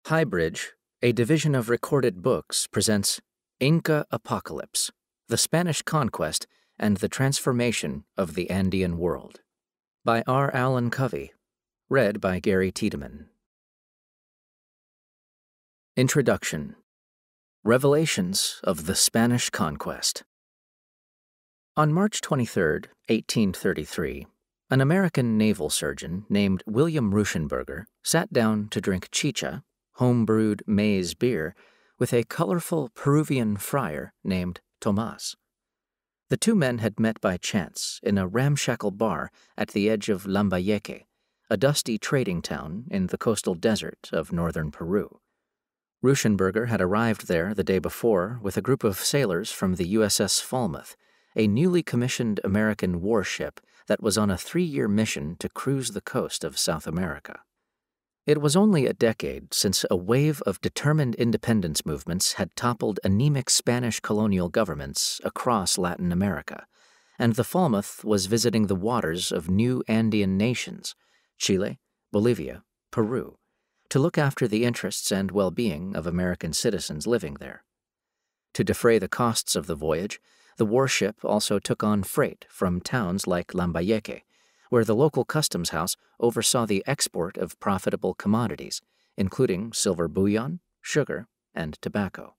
Highbridge, a division of Recorded Books, presents Inca Apocalypse, the Spanish Conquest and the Transformation of the Andean World, by R. Allen Covey, read by Gary Tiedemann. Introduction. Revelations of the Spanish Conquest. On March 23, 1833, an American naval surgeon named William Ruschenberger sat down to drink chicha, home-brewed maize beer, with a colorful Peruvian friar named Tomas. The two men had met by chance in a ramshackle bar at the edge of Lambayeque, a dusty trading town in the coastal desert of northern Peru. Ruschenberger had arrived there the day before with a group of sailors from the USS Falmouth, a newly commissioned American warship that was on a 3-year mission to cruise the coast of South America. It was only a decade since a wave of determined independence movements had toppled anemic Spanish colonial governments across Latin America, and the Falmouth was visiting the waters of new Andean nations, Chile, Bolivia, Peru, to look after the interests and well-being of American citizens living there. To defray the costs of the voyage, the warship also took on freight from towns like Lambayeque, where the local customs house oversaw the export of profitable commodities, including silver bullion, sugar, and tobacco.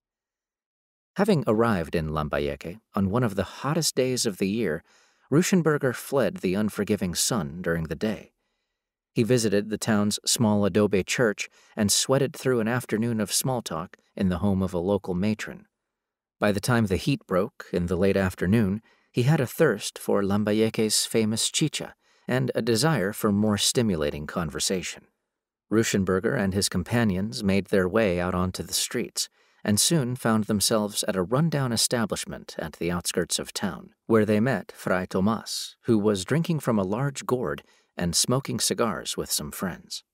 Having arrived in Lambayeque on one of the hottest days of the year, Ruschenberger fled the unforgiving sun during the day. He visited the town's small adobe church and sweated through an afternoon of small talk in the home of a local matron. By the time the heat broke in the late afternoon, he had a thirst for Lambayeque's famous chicha and a desire for more stimulating conversation. Ruschenberger and his companions made their way out onto the streets and soon found themselves at a rundown establishment at the outskirts of town, where they met Fray Tomas, who was drinking from a large gourd and smoking cigars with some friends.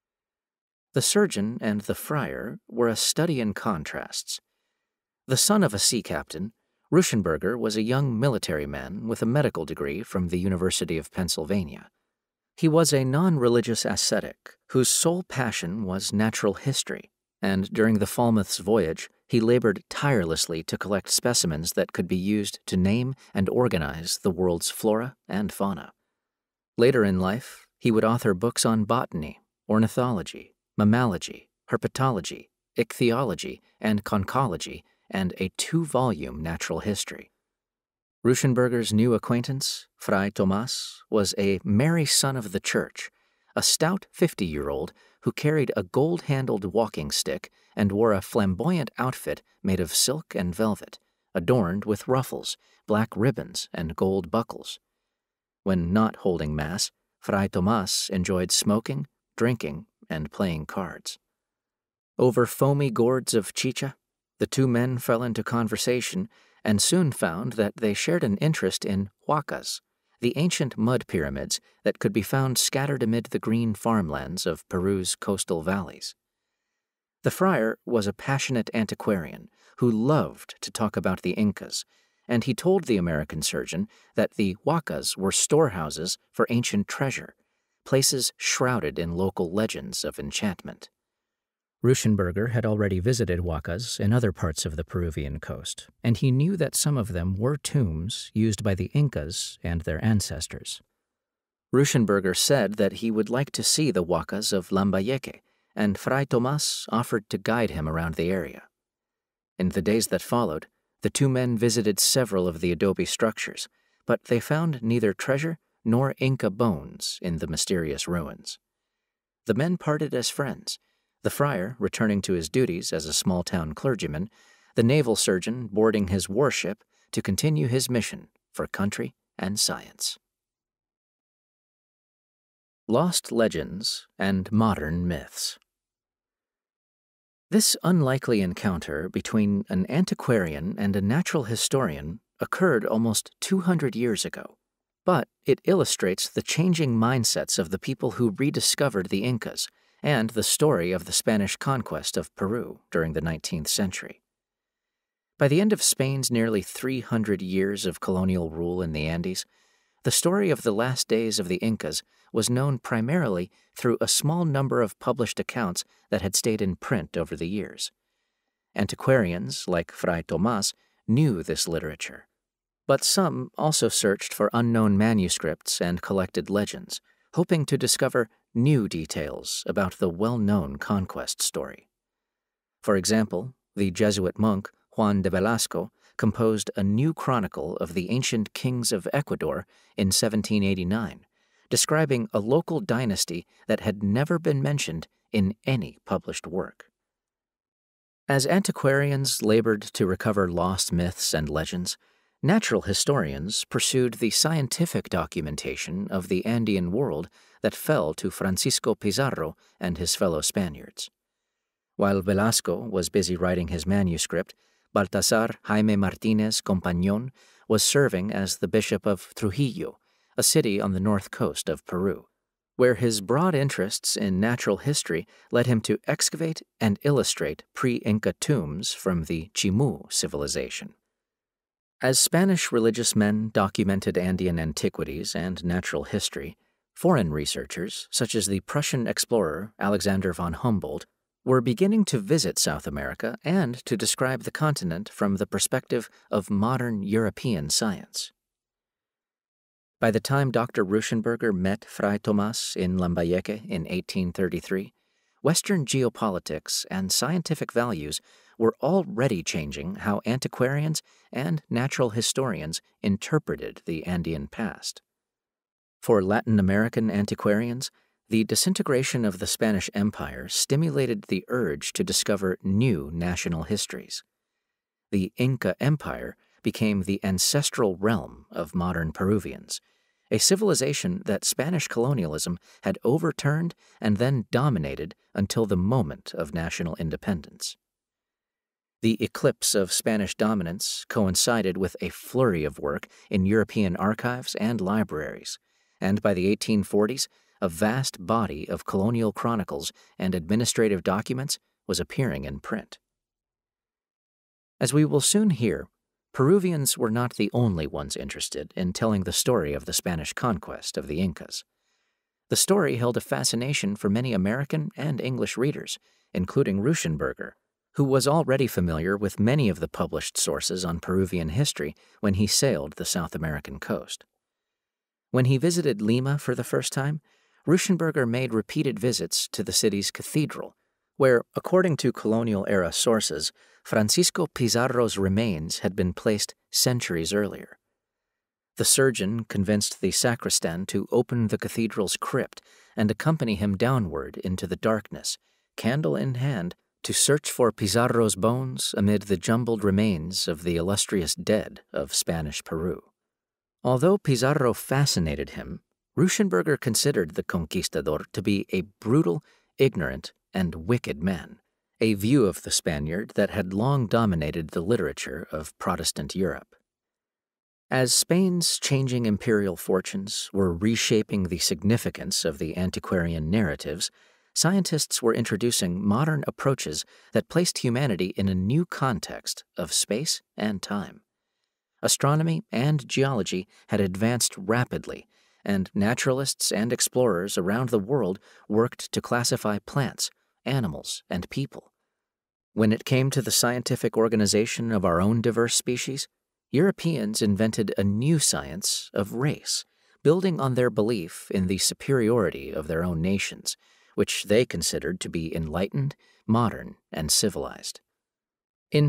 The surgeon and the friar were a study in contrasts. The son of a sea captain, Ruschenberger was a young military man with a medical degree from the University of Pennsylvania. He was a non-religious ascetic whose sole passion was natural history, and during the Falmouth's voyage, he labored tirelessly to collect specimens that could be used to name and organize the world's flora and fauna. Later in life, he would author books on botany, ornithology, mammalogy, herpetology, ichthyology, and conchology, and a 2-volume natural history. Ruschenberger's new acquaintance, Fray Tomas, was a merry son of the church, a stout 50-year-old who carried a gold-handled walking stick and wore a flamboyant outfit made of silk and velvet, adorned with ruffles, black ribbons, and gold buckles. When not holding Mass, Fray Tomas enjoyed smoking, drinking, and playing cards. Over foamy gourds of chicha, the two men fell into conversation and soon found that they shared an interest in huacas, the ancient mud pyramids that could be found scattered amid the green farmlands of Peru's coastal valleys. The friar was a passionate antiquarian who loved to talk about the Incas, and he told the American surgeon that the huacas were storehouses for ancient treasure, places shrouded in local legends of enchantment. Ruschenberger had already visited huacas in other parts of the Peruvian coast, and he knew that some of them were tombs used by the Incas and their ancestors. Ruschenberger said that he would like to see the huacas of Lambayeque, and Fray Tomas offered to guide him around the area. In the days that followed, the two men visited several of the adobe structures, but they found neither treasure nor Inca bones in the mysterious ruins. The men parted as friends, the friar returning to his duties as a small-town clergyman, the naval surgeon boarding his warship to continue his mission for country and science. Lost Legends and Modern Myths. This unlikely encounter between an antiquarian and a natural historian occurred almost 200 years ago, but it illustrates the changing mindsets of the people who rediscovered the Incas and the story of the Spanish conquest of Peru during the 19th century. By the end of Spain's nearly 300 years of colonial rule in the Andes, the story of the last days of the Incas was known primarily through a small number of published accounts that had stayed in print over the years. Antiquarians, like Fray Tomás, knew this literature, but some also searched for unknown manuscripts and collected legends, hoping to discover new details about the well-known conquest story. For example, the Jesuit monk Juan de Velasco composed a new chronicle of the ancient kings of Ecuador in 1789, describing a local dynasty that had never been mentioned in any published work. As antiquarians labored to recover lost myths and legends, natural historians pursued the scientific documentation of the Andean world that fell to Francisco Pizarro and his fellow Spaniards. While Velasco was busy writing his manuscript, Baltasar Jaime Martínez Compañón was serving as the Bishop of Trujillo, a city on the north coast of Peru, where his broad interests in natural history led him to excavate and illustrate pre-Inca tombs from the Chimu civilization. As Spanish religious men documented Andean antiquities and natural history, foreign researchers, such as the Prussian explorer Alexander von Humboldt, were beginning to visit South America and to describe the continent from the perspective of modern European science. By the time Dr. Rauschenberger met Fray Tomás in Lambayeque in 1833, Western geopolitics and scientific values were already changing how antiquarians and natural historians interpreted the Andean past. For Latin American antiquarians, the disintegration of the Spanish Empire stimulated the urge to discover new national histories. The Inca Empire became the ancestral realm of modern Peruvians, a civilization that Spanish colonialism had overturned and then dominated until the moment of national independence. The eclipse of Spanish dominance coincided with a flurry of work in European archives and libraries, and by the 1840s, a vast body of colonial chronicles and administrative documents was appearing in print. As we will soon hear, Peruvians were not the only ones interested in telling the story of the Spanish conquest of the Incas. The story held a fascination for many American and English readers, including Rauschenberger, who was already familiar with many of the published sources on Peruvian history when he sailed the South American coast. When he visited Lima for the first time, Rauschenberger made repeated visits to the city's cathedral, where, according to colonial-era sources, Francisco Pizarro's remains had been placed centuries earlier. The surgeon convinced the sacristan to open the cathedral's crypt and accompany him downward into the darkness, candle in hand, to search for Pizarro's bones amid the jumbled remains of the illustrious dead of Spanish Peru. Although Pizarro fascinated him, Rauschenberger considered the conquistador to be a brutal, ignorant, and wicked man, a view of the Spaniard that had long dominated the literature of Protestant Europe. As Spain's changing imperial fortunes were reshaping the significance of the antiquarian narratives, scientists were introducing modern approaches that placed humanity in a new context of space and time. Astronomy and geology had advanced rapidly, and naturalists and explorers around the world worked to classify plants, animals, and people. When it came to the scientific organization of our own diverse species, Europeans invented a new science of race, building on their belief in the superiority of their own nations, which they considered to be enlightened, modern, and civilized. In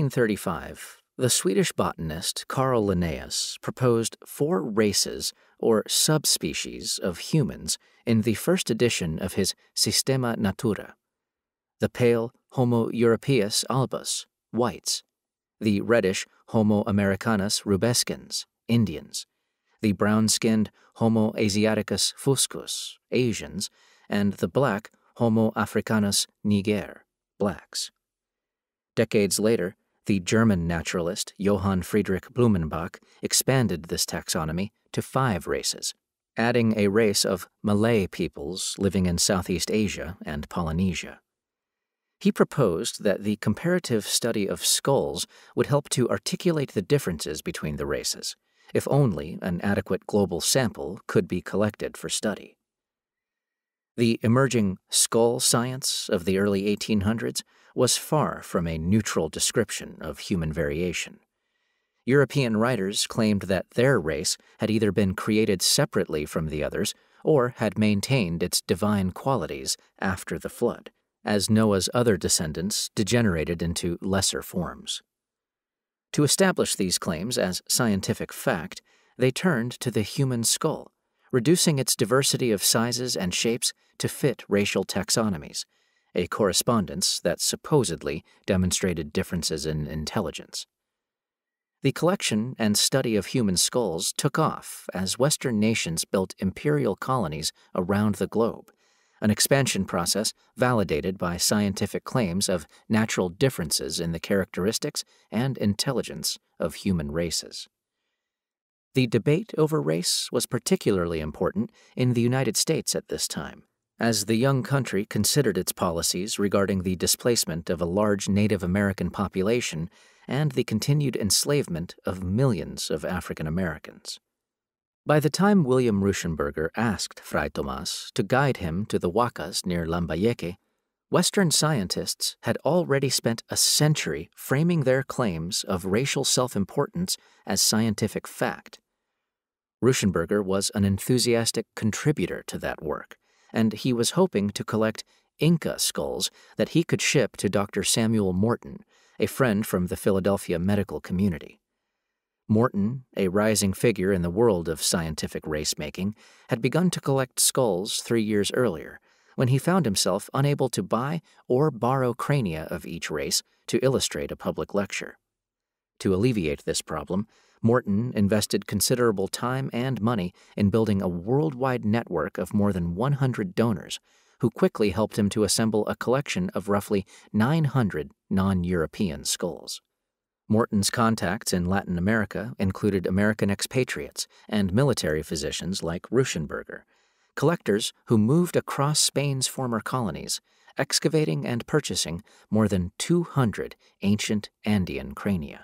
1735, the Swedish botanist Carl Linnaeus proposed 4 races or subspecies of humans in the first edition of his Systema Natura: the pale Homo europaeus albus, whites; the reddish Homo americanus rubescens, Indians; the brown-skinned Homo asiaticus fuscus, Asians; and the black Homo africanus niger, blacks. Decades later, the German naturalist Johann Friedrich Blumenbach expanded this taxonomy to 5 races, adding a race of Malay peoples living in Southeast Asia and Polynesia. He proposed that the comparative study of skulls would help to articulate the differences between the races, if only an adequate global sample could be collected for study. The emerging skull science of the early 1800s was far from a neutral description of human variation. European writers claimed that their race had either been created separately from the others or had maintained its divine qualities after the flood, as Noah's other descendants degenerated into lesser forms. To establish these claims as scientific fact, they turned to the human skull, reducing its diversity of sizes and shapes to fit racial taxonomies, a correspondence that supposedly demonstrated differences in intelligence. The collection and study of human skulls took off as Western nations built imperial colonies around the globe, an expansion process validated by scientific claims of natural differences in the characteristics and intelligence of human races. The debate over race was particularly important in the United States at this time, as the young country considered its policies regarding the displacement of a large Native American population and the continued enslavement of millions of African Americans. By the time William Rauschenberger asked Fray Tomás to guide him to the Huacas near Lambayeque, Western scientists had already spent a century framing their claims of racial self-importance as scientific fact. Rauschenberger was an enthusiastic contributor to that work, and he was hoping to collect Inca skulls that he could ship to Dr. Samuel Morton, a friend from the Philadelphia medical community. Morton, a rising figure in the world of scientific race-making, had begun to collect skulls 3 years earlier, when he found himself unable to buy or borrow crania of each race to illustrate a public lecture. To alleviate this problem, Morton invested considerable time and money in building a worldwide network of more than 100 donors, who quickly helped him to assemble a collection of roughly 900 non-European skulls. Morton's contacts in Latin America included American expatriates and military physicians like Rauschenberger, collectors who moved across Spain's former colonies, excavating and purchasing more than 200 ancient Andean crania.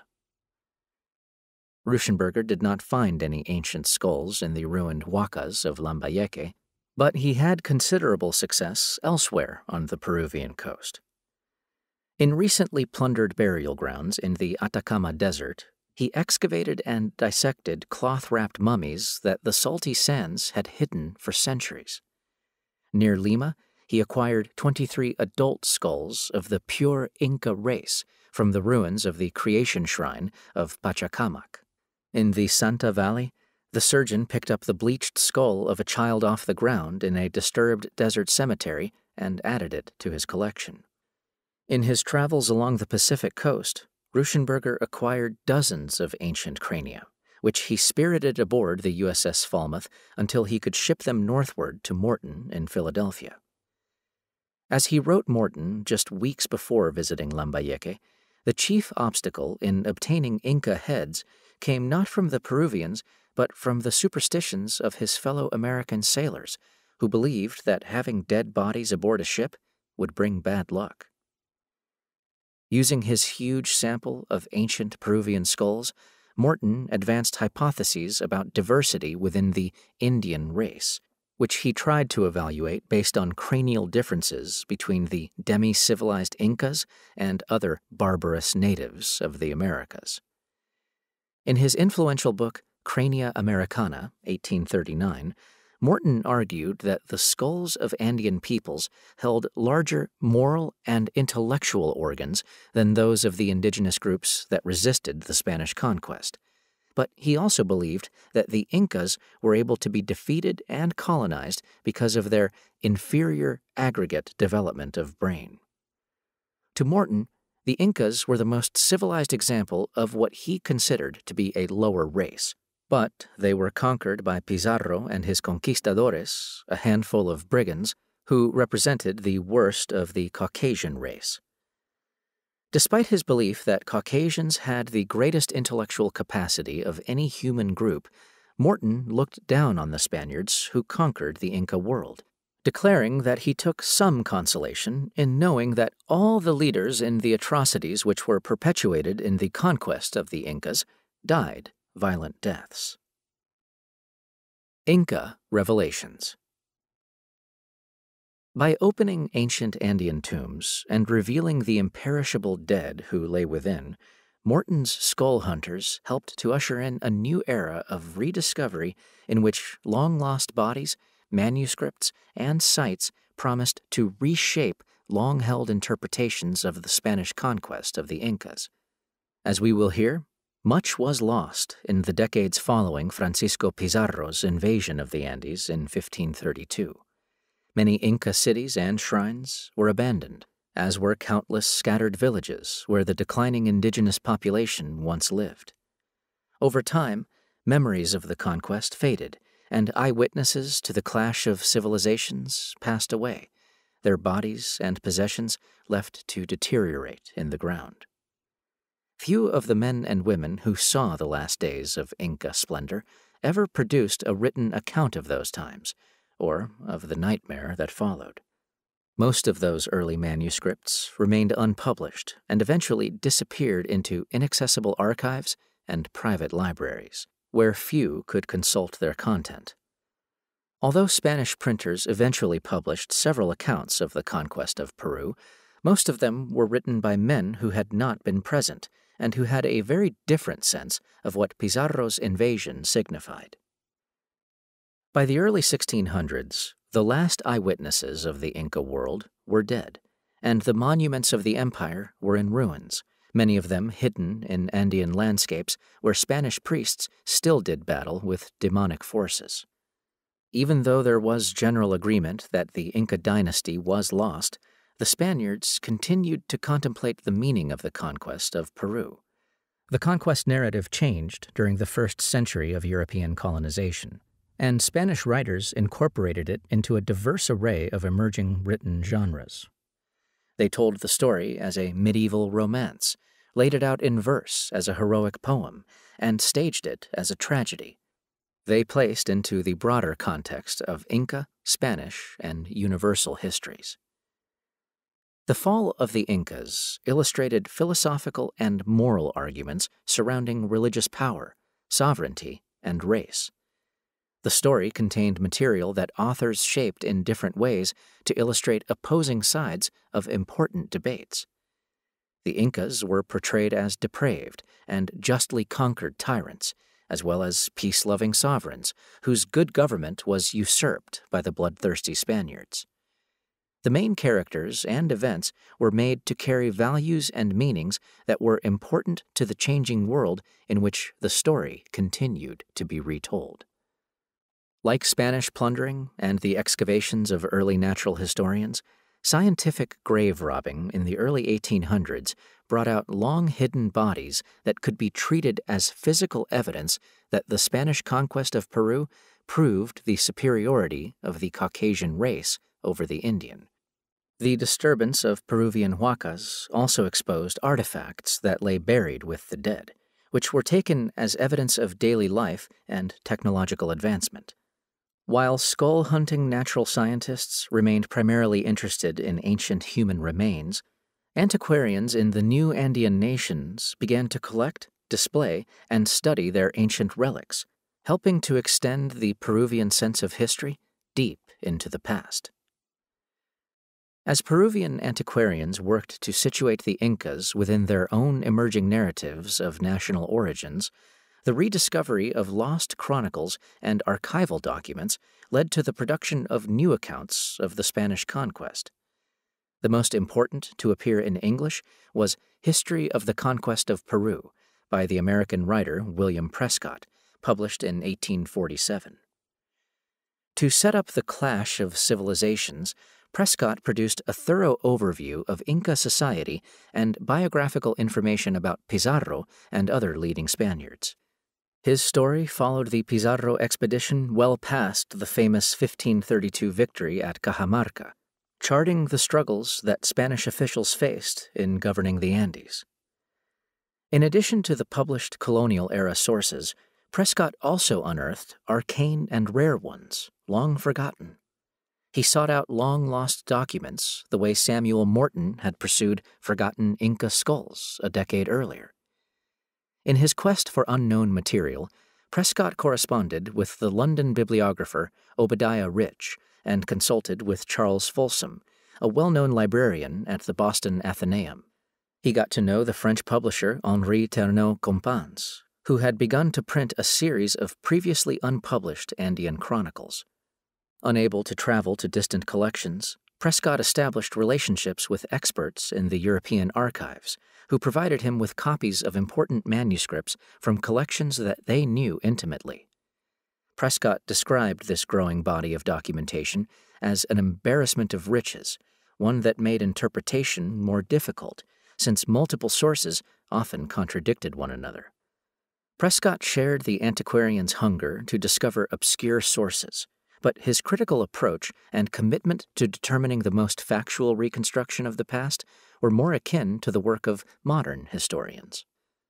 Rauschenberger did not find any ancient skulls in the ruined Huacas of Lambayeque, but he had considerable success elsewhere on the Peruvian coast. In recently plundered burial grounds in the Atacama Desert, he excavated and dissected cloth-wrapped mummies that the salty sands had hidden for centuries. Near Lima, he acquired 23 adult skulls of the pure Inca race from the ruins of the creation shrine of Pachacamac. In the Santa Valley, the surgeon picked up the bleached skull of a child off the ground in a disturbed desert cemetery and added it to his collection. In his travels along the Pacific coast, Rauschenberger acquired dozens of ancient crania, which he spirited aboard the USS Falmouth until he could ship them northward to Morton in Philadelphia. As he wrote Morton just weeks before visiting Lambayeque, the chief obstacle in obtaining Inca heads came not from the Peruvians, but from the superstitions of his fellow American sailors, who believed that having dead bodies aboard a ship would bring bad luck. Using his huge sample of ancient Peruvian skulls, Morton advanced hypotheses about diversity within the Indian race, which he tried to evaluate based on cranial differences between the demi-civilized Incas and other barbarous natives of the Americas. In his influential book Crania Americana, 1839, Morton argued that the skulls of Andean peoples held larger moral and intellectual organs than those of the indigenous groups that resisted the Spanish conquest. But he also believed that the Incas were able to be defeated and colonized because of their inferior aggregate development of brain. To Morton, the Incas were the most civilized example of what he considered to be a lower race, but they were conquered by Pizarro and his conquistadores, a handful of brigands, who represented the worst of the Caucasian race. Despite his belief that Caucasians had the greatest intellectual capacity of any human group, Morton looked down on the Spaniards who conquered the Inca world, declaring that he took some consolation in knowing that all the leaders in the atrocities which were perpetuated in the conquest of the Incas died violent deaths. Inca Revelations. By opening ancient Andean tombs and revealing the imperishable dead who lay within, Morton's skull hunters helped to usher in a new era of rediscovery in which long-lost bodies, manuscripts, and sites promised to reshape long-held interpretations of the Spanish conquest of the Incas. As we will hear, much was lost in the decades following Francisco Pizarro's invasion of the Andes in 1532. Many Inca cities and shrines were abandoned, as were countless scattered villages where the declining indigenous population once lived. Over time, memories of the conquest faded, and eyewitnesses to the clash of civilizations passed away, their bodies and possessions left to deteriorate in the ground. Few of the men and women who saw the last days of Inca splendor ever produced a written account of those times, or of the nightmare that followed. Most of those early manuscripts remained unpublished and eventually disappeared into inaccessible archives and private libraries, where few could consult their content. Although Spanish printers eventually published several accounts of the conquest of Peru, most of them were written by men who had not been present and who had a very different sense of what Pizarro's invasion signified. By the early 1600s, the last eyewitnesses of the Inca world were dead, and the monuments of the empire were in ruins, many of them hidden in Andean landscapes where Spanish priests still did battle with demonic forces. Even though there was general agreement that the Inca dynasty was lost, the Spaniards continued to contemplate the meaning of the conquest of Peru. The conquest narrative changed during the first century of European colonization, and Spanish writers incorporated it into a diverse array of emerging written genres. They told the story as a medieval romance, laid it out in verse as a heroic poem, and staged it as a tragedy. They placed into the broader context of Inca, Spanish, and universal histories. The fall of the Incas illustrated philosophical and moral arguments surrounding religious power, sovereignty, and race. The story contained material that authors shaped in different ways to illustrate opposing sides of important debates. The Incas were portrayed as depraved and justly conquered tyrants, as well as peace-loving sovereigns whose good government was usurped by the bloodthirsty Spaniards. The main characters and events were made to carry values and meanings that were important to the changing world in which the story continued to be retold. Like Spanish plundering and the excavations of early natural historians, scientific grave robbing in the early 1800s brought out long-hidden bodies that could be treated as physical evidence that the Spanish conquest of Peru proved the superiority of the Caucasian race over the Indian. The disturbance of Peruvian huacas also exposed artifacts that lay buried with the dead, which were taken as evidence of daily life and technological advancement. While skull-hunting natural scientists remained primarily interested in ancient human remains, antiquarians in the new Andean nations began to collect, display, and study their ancient relics, helping to extend the Peruvian sense of history deep into the past. As Peruvian antiquarians worked to situate the Incas within their own emerging narratives of national origins, the rediscovery of lost chronicles and archival documents led to the production of new accounts of the Spanish conquest. The most important to appear in English was History of the Conquest of Peru by the American writer William Prescott, published in 1847. To set up the clash of civilizations, Prescott produced a thorough overview of Inca society and biographical information about Pizarro and other leading Spaniards. His story followed the Pizarro expedition well past the famous 1532 victory at Cajamarca, charting the struggles that Spanish officials faced in governing the Andes. In addition to the published colonial-era sources, Prescott also unearthed arcane and rare ones, long forgotten. He sought out long-lost documents the way Samuel Morton had pursued forgotten Inca skulls a decade earlier. In his quest for unknown material, Prescott corresponded with the London bibliographer Obadiah Rich and consulted with Charles Folsom, a well-known librarian at the Boston Athenaeum. He got to know the French publisher Henri Ternaux-Compans, who had begun to print a series of previously unpublished Andean chronicles. Unable to travel to distant collections, Prescott established relationships with experts in the European archives, who provided him with copies of important manuscripts from collections that they knew intimately. Prescott described this growing body of documentation as an embarrassment of riches, one that made interpretation more difficult, since multiple sources often contradicted one another. Prescott shared the antiquarian's hunger to discover obscure sources, but his critical approach and commitment to determining the most factual reconstruction of the past were more akin to the work of modern historians.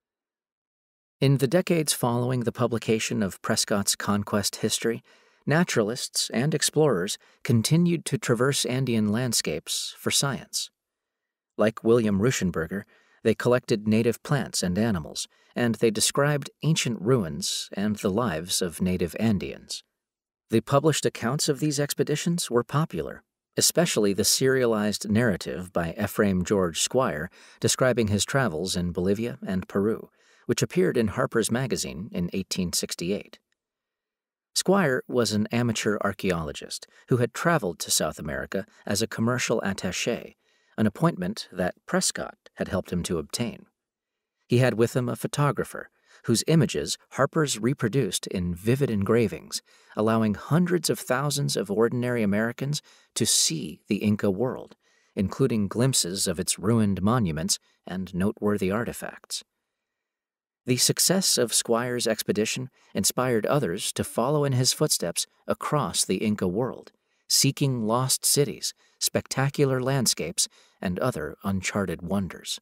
In the decades following the publication of Prescott's Conquest history, naturalists and explorers continued to traverse Andean landscapes for science. Like William Ruschenberger, they collected native plants and animals, and they described ancient ruins and the lives of native Andeans. The published accounts of these expeditions were popular, especially the serialized narrative by Ephraim George Squire describing his travels in Bolivia and Peru, which appeared in Harper's Magazine in 1868. Squire was an amateur archaeologist who had traveled to South America as a commercial attaché, an appointment that Prescott had helped him to obtain. He had with him a photographer, whose images Harper's reproduced in vivid engravings, allowing hundreds of thousands of ordinary Americans to see the Inca world, including glimpses of its ruined monuments and noteworthy artifacts. The success of Squire's expedition inspired others to follow in his footsteps across the Inca world, seeking lost cities, spectacular landscapes, and other uncharted wonders.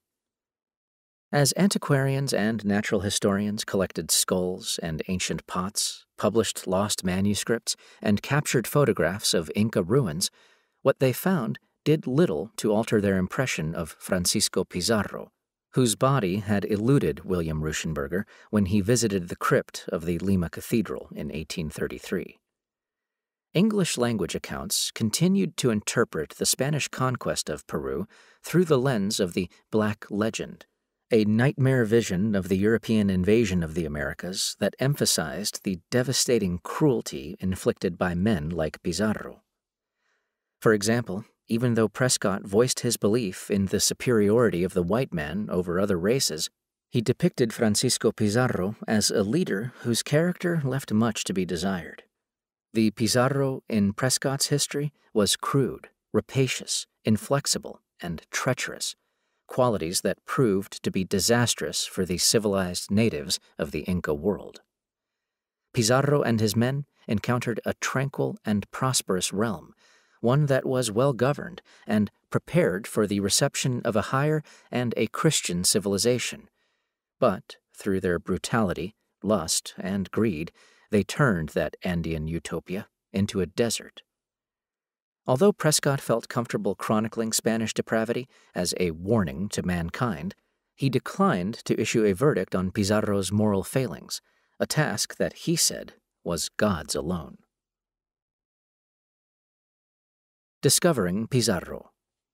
As antiquarians and natural historians collected skulls and ancient pots, published lost manuscripts, and captured photographs of Inca ruins, what they found did little to alter their impression of Francisco Pizarro, whose body had eluded William Ruschenberger when he visited the crypt of the Lima Cathedral in 1833. English-language accounts continued to interpret the Spanish conquest of Peru through the lens of the Black Legend, a nightmare vision of the European invasion of the Americas that emphasized the devastating cruelty inflicted by men like Pizarro. For example, even though Prescott voiced his belief in the superiority of the white man over other races, he depicted Francisco Pizarro as a leader whose character left much to be desired. The Pizarro in Prescott's history was crude, rapacious, inflexible, and treacherous, qualities that proved to be disastrous for the civilized natives of the Inca world. Pizarro and his men encountered a tranquil and prosperous realm, one that was well-governed and prepared for the reception of a higher and a Christian civilization. But, through their brutality, lust, and greed, they turned that Andean utopia into a desert. Although Prescott felt comfortable chronicling Spanish depravity as a warning to mankind, he declined to issue a verdict on Pizarro's moral failings, a task that he said was God's alone. Discovering Pizarro.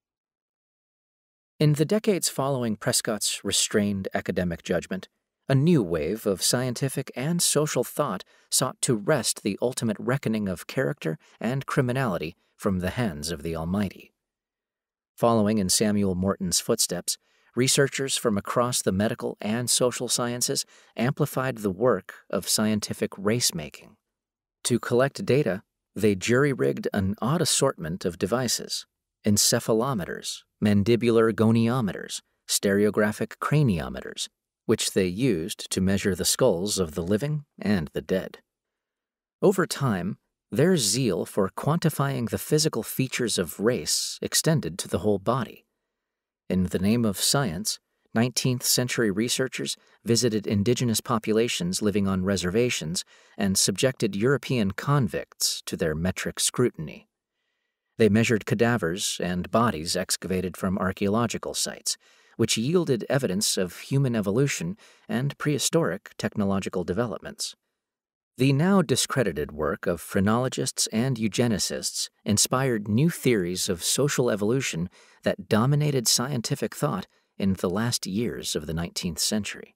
In the decades following Prescott's restrained academic judgment, a new wave of scientific and social thought sought to wrest the ultimate reckoning of character and criminality from the hands of the Almighty. Following in Samuel Morton's footsteps, researchers from across the medical and social sciences amplified the work of scientific race-making. To collect data, they jury-rigged an odd assortment of devices: encephalometers, mandibular goniometers, stereographic craniometers, which they used to measure the skulls of the living and the dead. Over time, their zeal for quantifying the physical features of race extended to the whole body. In the name of science, 19th-century researchers visited indigenous populations living on reservations and subjected European convicts to their metric scrutiny. They measured cadavers and bodies excavated from archaeological sites, which yielded evidence of human evolution and prehistoric technological developments. The now discredited work of phrenologists and eugenicists inspired new theories of social evolution that dominated scientific thought in the last years of the 19th century.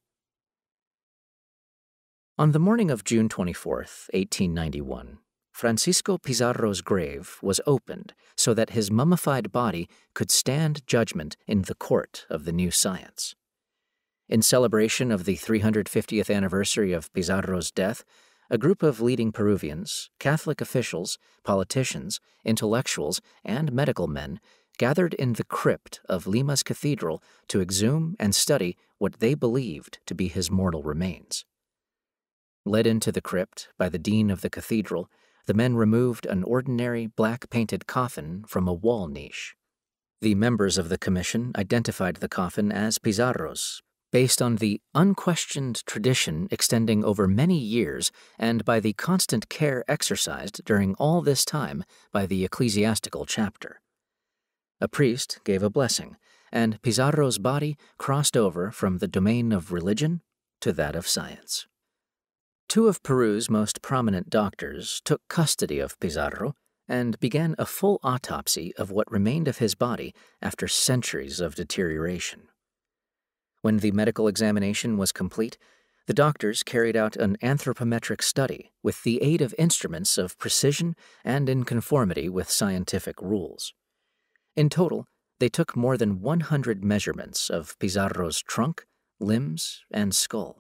On the morning of June 24, 1891, Francisco Pizarro's grave was opened so that his mummified body could stand judgment in the court of the new science. In celebration of the 350th anniversary of Pizarro's death, a group of leading Peruvians, Catholic officials, politicians, intellectuals, and medical men gathered in the crypt of Lima's cathedral to exhume and study what they believed to be his mortal remains. Led into the crypt by the dean of the cathedral, the men removed an ordinary black-painted coffin from a wall niche. The members of the commission identified the coffin as Pizarro's, based on the unquestioned tradition extending over many years and by the constant care exercised during all this time by the ecclesiastical chapter. A priest gave a blessing, and Pizarro's body crossed over from the domain of religion to that of science. Two of Peru's most prominent doctors took custody of Pizarro and began a full autopsy of what remained of his body after centuries of deterioration. When the medical examination was complete, the doctors carried out an anthropometric study with the aid of instruments of precision and in conformity with scientific rules. In total, they took more than 100 measurements of Pizarro's trunk, limbs, and skull.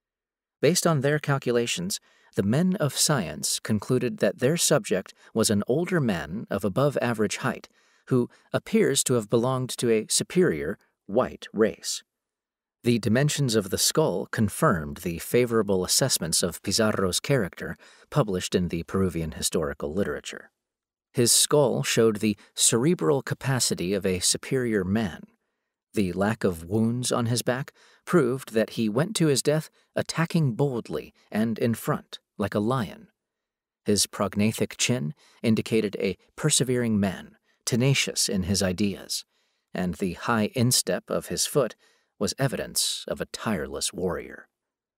Based on their calculations, the men of science concluded that their subject was an older man of above-average height who appears to have belonged to a superior, white race. The dimensions of the skull confirmed the favorable assessments of Pizarro's character published in the Peruvian historical literature. His skull showed the cerebral capacity of a superior man. The lack of wounds on his back proved that he went to his death attacking boldly and in front, like a lion. His prognathic chin indicated a persevering man, tenacious in his ideas, and the high instep of his foot was evidence of a tireless warrior.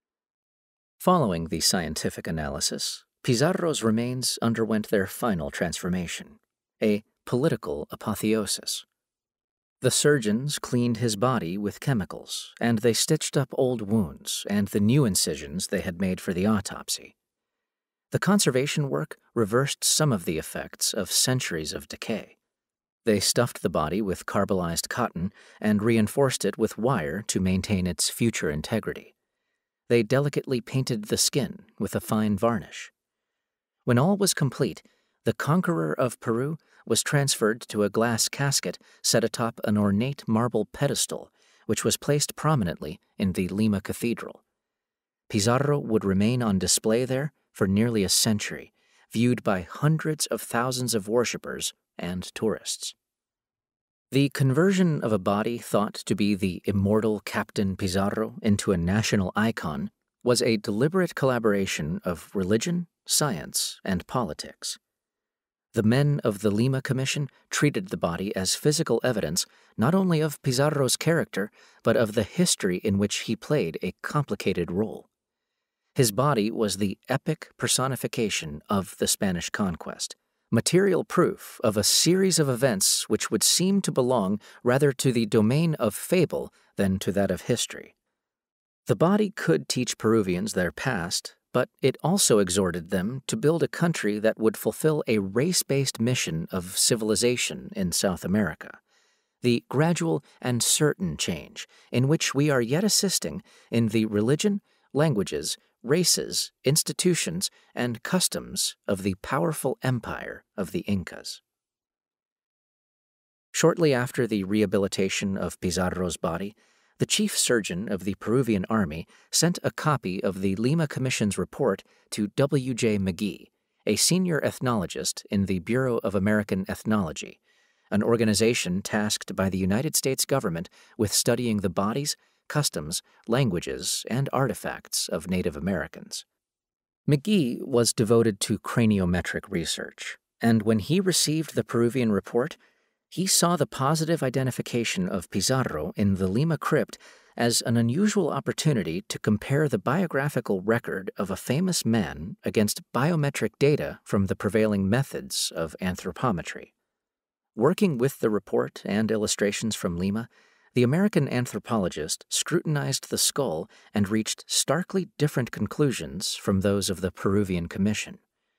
Following the scientific analysis, Pizarro's remains underwent their final transformation, a political apotheosis. The surgeons cleaned his body with chemicals, and they stitched up old wounds and the new incisions they had made for the autopsy. The conservation work reversed some of the effects of centuries of decay. They stuffed the body with carbolized cotton and reinforced it with wire to maintain its future integrity. They delicately painted the skin with a fine varnish. When all was complete, the conqueror of Peru was transferred to a glass casket set atop an ornate marble pedestal, which was placed prominently in the Lima Cathedral. Pizarro would remain on display there for nearly a century, viewed by hundreds of thousands of worshippers and tourists. The conversion of a body thought to be the immortal Captain Pizarro into a national icon was a deliberate collaboration of religion, science, and politics. The men of the Lima Commission treated the body as physical evidence not only of Pizarro's character, but of the history in which he played a complicated role. His body was the epic personification of the Spanish conquest, material proof of a series of events which would seem to belong rather to the domain of fable than to that of history. The body could teach Peruvians their past, but it also exhorted them to build a country that would fulfill a race-based mission of civilization in South America, the gradual and certain change in which we are yet assisting in the religion, languages, races, institutions, and customs of the powerful empire of the Incas. Shortly after the rehabilitation of Pizarro's body, the chief surgeon of the Peruvian army sent a copy of the Lima Commission's report to W.J. McGee, a senior ethnologist in the Bureau of American Ethnology, an organization tasked by the United States government with studying the bodies, customs, languages, and artifacts of Native Americans. McGee was devoted to craniometric research, and when he received the Peruvian report, he saw the positive identification of Pizarro in the Lima crypt as an unusual opportunity to compare the biographical record of a famous man against biometric data from the prevailing methods of anthropometry. Working with the report and illustrations from Lima, the American anthropologist scrutinized the skull and reached starkly different conclusions from those of the Peruvian Commission.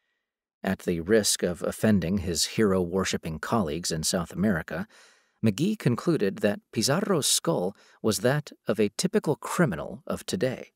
At the risk of offending his hero-worshipping colleagues in South America, McGee concluded that Pizarro's skull was that of a typical criminal of today.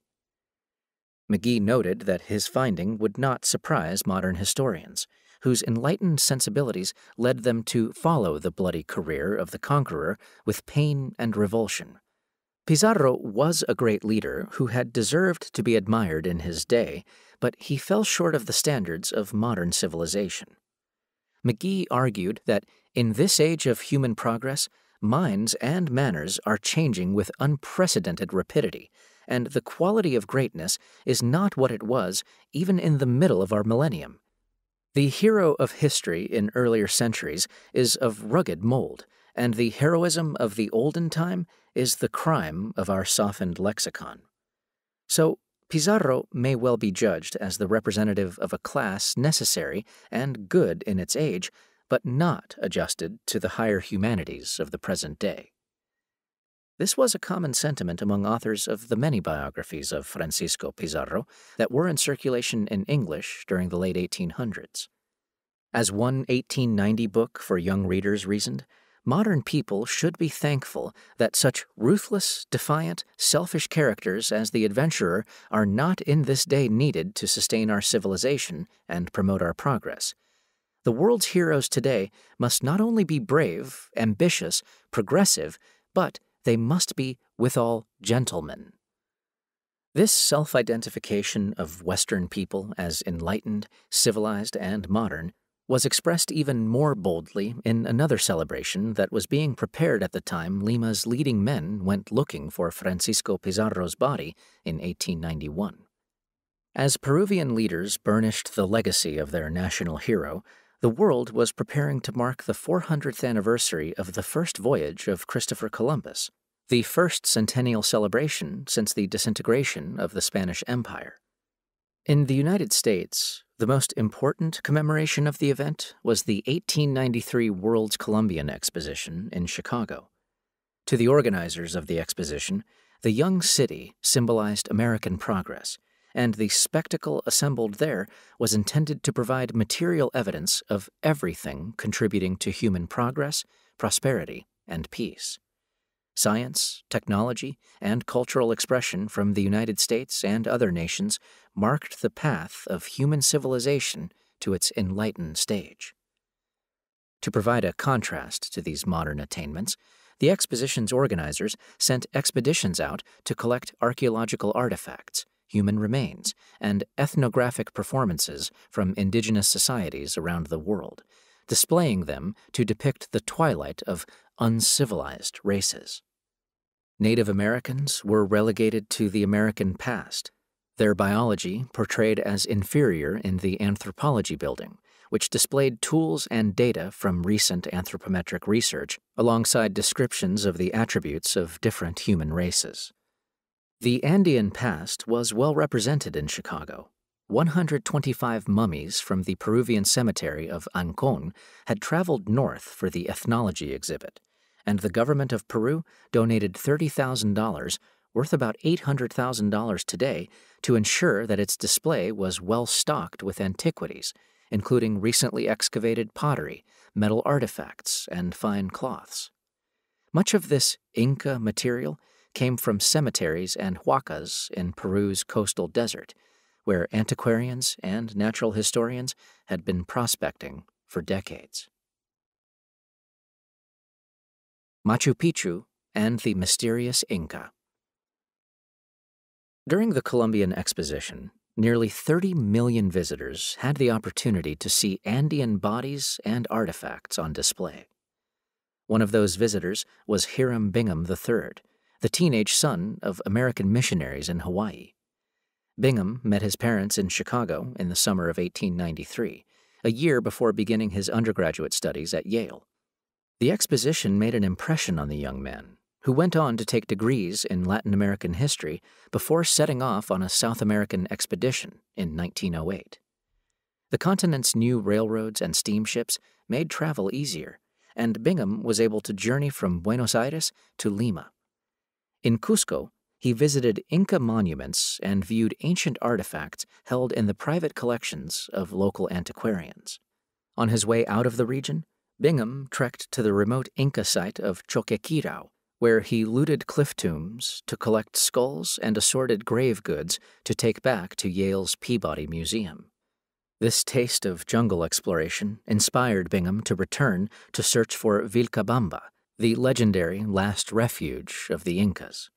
McGee noted that his finding would not surprise modern historians, whose enlightened sensibilities led them to follow the bloody career of the conqueror with pain and revulsion. Pizarro was a great leader who had deserved to be admired in his day, but he fell short of the standards of modern civilization. McGee argued that in this age of human progress, minds and manners are changing with unprecedented rapidity, and the quality of greatness is not what it was even in the middle of our millennium. The hero of history in earlier centuries is of rugged mold, and the heroism of the olden time is the crime of our softened lexicon. So, Pizarro may well be judged as the representative of a class necessary and good in its age, but not adjusted to the higher humanities of the present day. This was a common sentiment among authors of the many biographies of Francisco Pizarro that were in circulation in English during the late 1800s. As one 1890 book for young readers reasoned, modern people should be thankful that such ruthless, defiant, selfish characters as the adventurer are not in this day needed to sustain our civilization and promote our progress. The world's heroes today must not only be brave, ambitious, progressive, but they must be, withal, gentlemen. This self-identification of Western people as enlightened, civilized, and modern was expressed even more boldly in another celebration that was being prepared at the time Lima's leading men went looking for Francisco Pizarro's body in 1891. As Peruvian leaders burnished the legacy of their national hero, the world was preparing to mark the 400th anniversary of the first voyage of Christopher Columbus, the first centennial celebration since the disintegration of the Spanish Empire. In the United States, the most important commemoration of the event was the 1893 World's Columbian Exposition in Chicago. To the organizers of the exposition, the young city symbolized American progress, and the spectacle assembled there was intended to provide material evidence of everything contributing to human progress, prosperity, and peace. Science, technology, and cultural expression from the United States and other nations marked the path of human civilization to its enlightened stage. To provide a contrast to these modern attainments, the exposition's organizers sent expeditions out to collect archaeological artifacts, human remains, and ethnographic performances from indigenous societies around the world, displaying them to depict the twilight of uncivilized races. Native Americans were relegated to the American past, their biology portrayed as inferior in the anthropology building, which displayed tools and data from recent anthropometric research alongside descriptions of the attributes of different human races. The Andean past was well represented in Chicago. 125 mummies from the Peruvian cemetery of Ancon had traveled north for the ethnology exhibit, and the government of Peru donated $30,000, worth about $800,000 today, to ensure that its display was well stocked with antiquities, including recently excavated pottery, metal artifacts, and fine cloths. Much of this Inca material came from cemeteries and huacas in Peru's coastal desert, where antiquarians and natural historians had been prospecting for decades. Machu Picchu and the Mysterious Inca. During the Columbian Exposition, nearly 30 million visitors had the opportunity to see Andean bodies and artifacts on display. One of those visitors was Hiram Bingham III, the teenage son of American missionaries in Hawaii. Bingham met his parents in Chicago in the summer of 1893, a year before beginning his undergraduate studies at Yale. The exposition made an impression on the young man, who went on to take degrees in Latin American history before setting off on a South American expedition in 1908. The continent's new railroads and steamships made travel easier, and Bingham was able to journey from Buenos Aires to Lima. In Cusco, he visited Inca monuments and viewed ancient artifacts held in the private collections of local antiquarians. On his way out of the region, Bingham trekked to the remote Inca site of Choquequirao, where he looted cliff tombs to collect skulls and assorted grave goods to take back to Yale's Peabody Museum. This taste of jungle exploration inspired Bingham to return to search for Vilcabamba, the legendary last refuge of the Incas.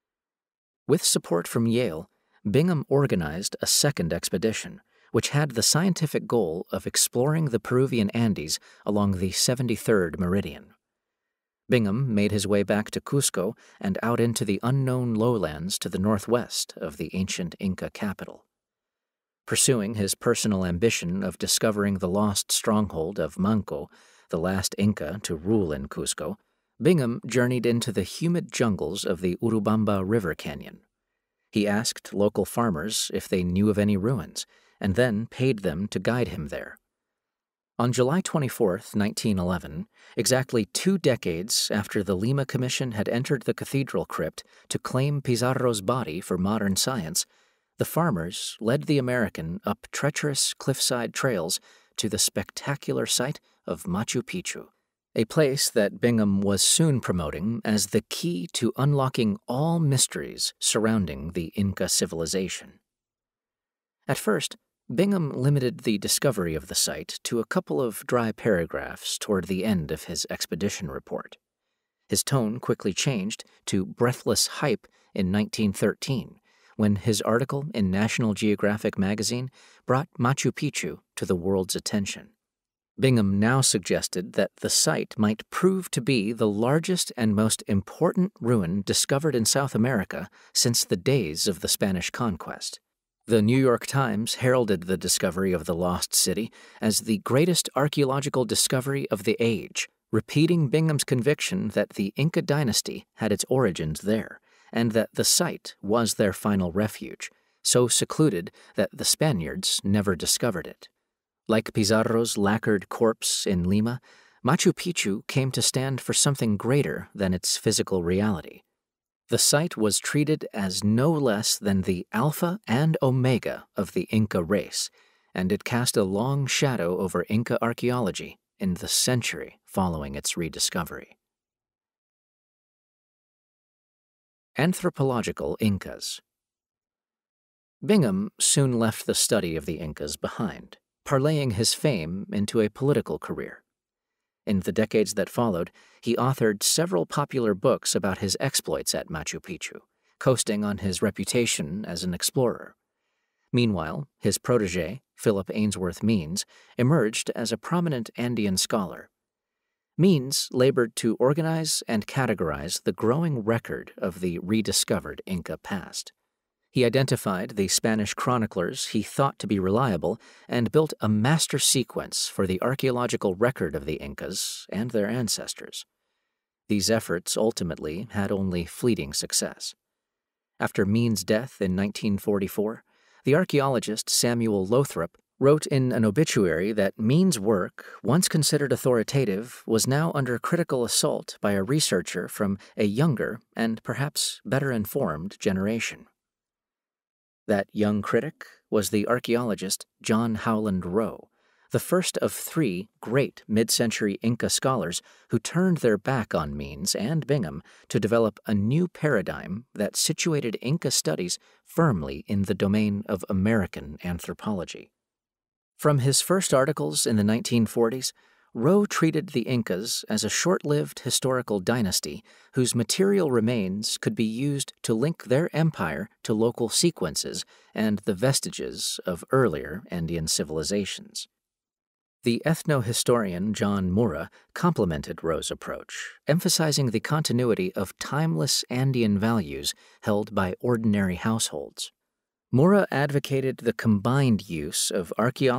With support from Yale, Bingham organized a second expedition, which had the scientific goal of exploring the Peruvian Andes along the 73rd meridian. Bingham made his way back to Cusco and out into the unknown lowlands to the northwest of the ancient Inca capital. Pursuing his personal ambition of discovering the lost stronghold of Manco, the last Inca to rule in Cusco, Bingham journeyed into the humid jungles of the Urubamba River Canyon. He asked local farmers if they knew of any ruins, and then paid them to guide him there. On July 24, 1911, exactly 2 decades after the Lima Commission had entered the cathedral crypt to claim Pizarro's body for modern science, the farmers led the American up treacherous cliffside trails to the spectacular site of Machu Picchu, a place that Bingham was soon promoting as the key to unlocking all mysteries surrounding the Inca civilization. At first, Bingham limited the discovery of the site to a couple of dry paragraphs toward the end of his expedition report. His tone quickly changed to breathless hype in 1913, when his article in National Geographic magazine brought Machu Picchu to the world's attention. Bingham now suggested that the site might prove to be the largest and most important ruin discovered in South America since the days of the Spanish conquest. The New York Times heralded the discovery of the lost city as the greatest archaeological discovery of the age, repeating Bingham's conviction that the Inca dynasty had its origins there, and that the site was their final refuge, so secluded that the Spaniards never discovered it. Like Pizarro's lacquered corpse in Lima, Machu Picchu came to stand for something greater than its physical reality. The site was treated as no less than the alpha and omega of the Inca race, and it cast a long shadow over Inca archaeology in the century following its rediscovery. Anthropological Incas. Bingham soon left the study of the Incas behind, parlaying his fame into a political career. In the decades that followed, he authored several popular books about his exploits at Machu Picchu, coasting on his reputation as an explorer. Meanwhile, his protege, Philip Ainsworth Means, emerged as a prominent Andean scholar. Means labored to organize and categorize the growing record of the rediscovered Inca past. He identified the Spanish chroniclers he thought to be reliable and built a master sequence for the archaeological record of the Incas and their ancestors. These efforts ultimately had only fleeting success. After Means' death in 1944, the archaeologist Samuel Lothrop wrote in an obituary that Means' work, once considered authoritative, was now under critical assault by a researcher from a younger and perhaps better informed generation. That young critic was the archaeologist John Howland Rowe, the first of 3 great mid-century Inca scholars who turned their back on Means and Bingham to develop a new paradigm that situated Inca studies firmly in the domain of American anthropology. From his first articles in the 1940s, Rowe treated the Incas as a short-lived historical dynasty whose material remains could be used to link their empire to local sequences and the vestiges of earlier Andean civilizations. The ethno-historian John Mura complimented Rowe's approach, emphasizing the continuity of timeless Andean values held by ordinary households. Mura advocated the combined use of archaeology,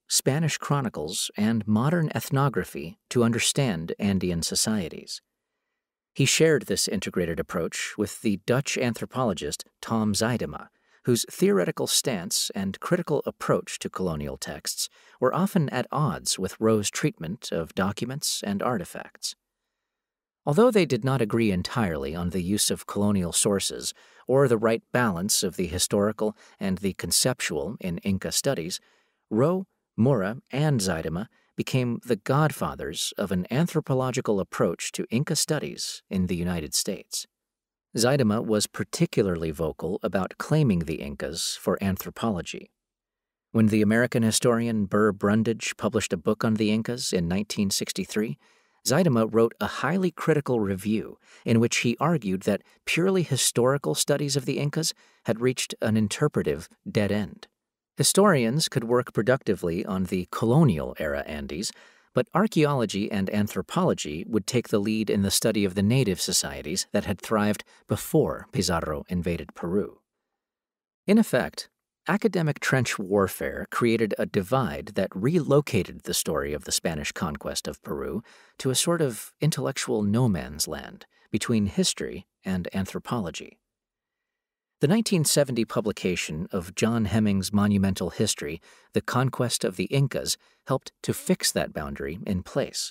Spanish chronicles, and modern ethnography to understand Andean societies. He shared this integrated approach with the Dutch anthropologist Tom Tiedemann, whose theoretical stance and critical approach to colonial texts were often at odds with Rowe's treatment of documents and artifacts. Although they did not agree entirely on the use of colonial sources or the right balance of the historical and the conceptual in Inca studies, Rowe, Mura, and Tiedemann became the godfathers of an anthropological approach to Inca studies in the United States. Tiedemann was particularly vocal about claiming the Incas for anthropology. When the American historian Burr Brundage published a book on the Incas in 1963, Tiedemann wrote a highly critical review in which he argued that purely historical studies of the Incas had reached an interpretive dead end. Historians could work productively on the colonial-era Andes, but archaeology and anthropology would take the lead in the study of the native societies that had thrived before Pizarro invaded Peru. In effect, academic trench warfare created a divide that relocated the story of the Spanish conquest of Peru to a sort of intellectual no-man's land between history and anthropology. The 1970 publication of John Hemming's monumental history, The Conquest of the Incas, helped to fix that boundary in place.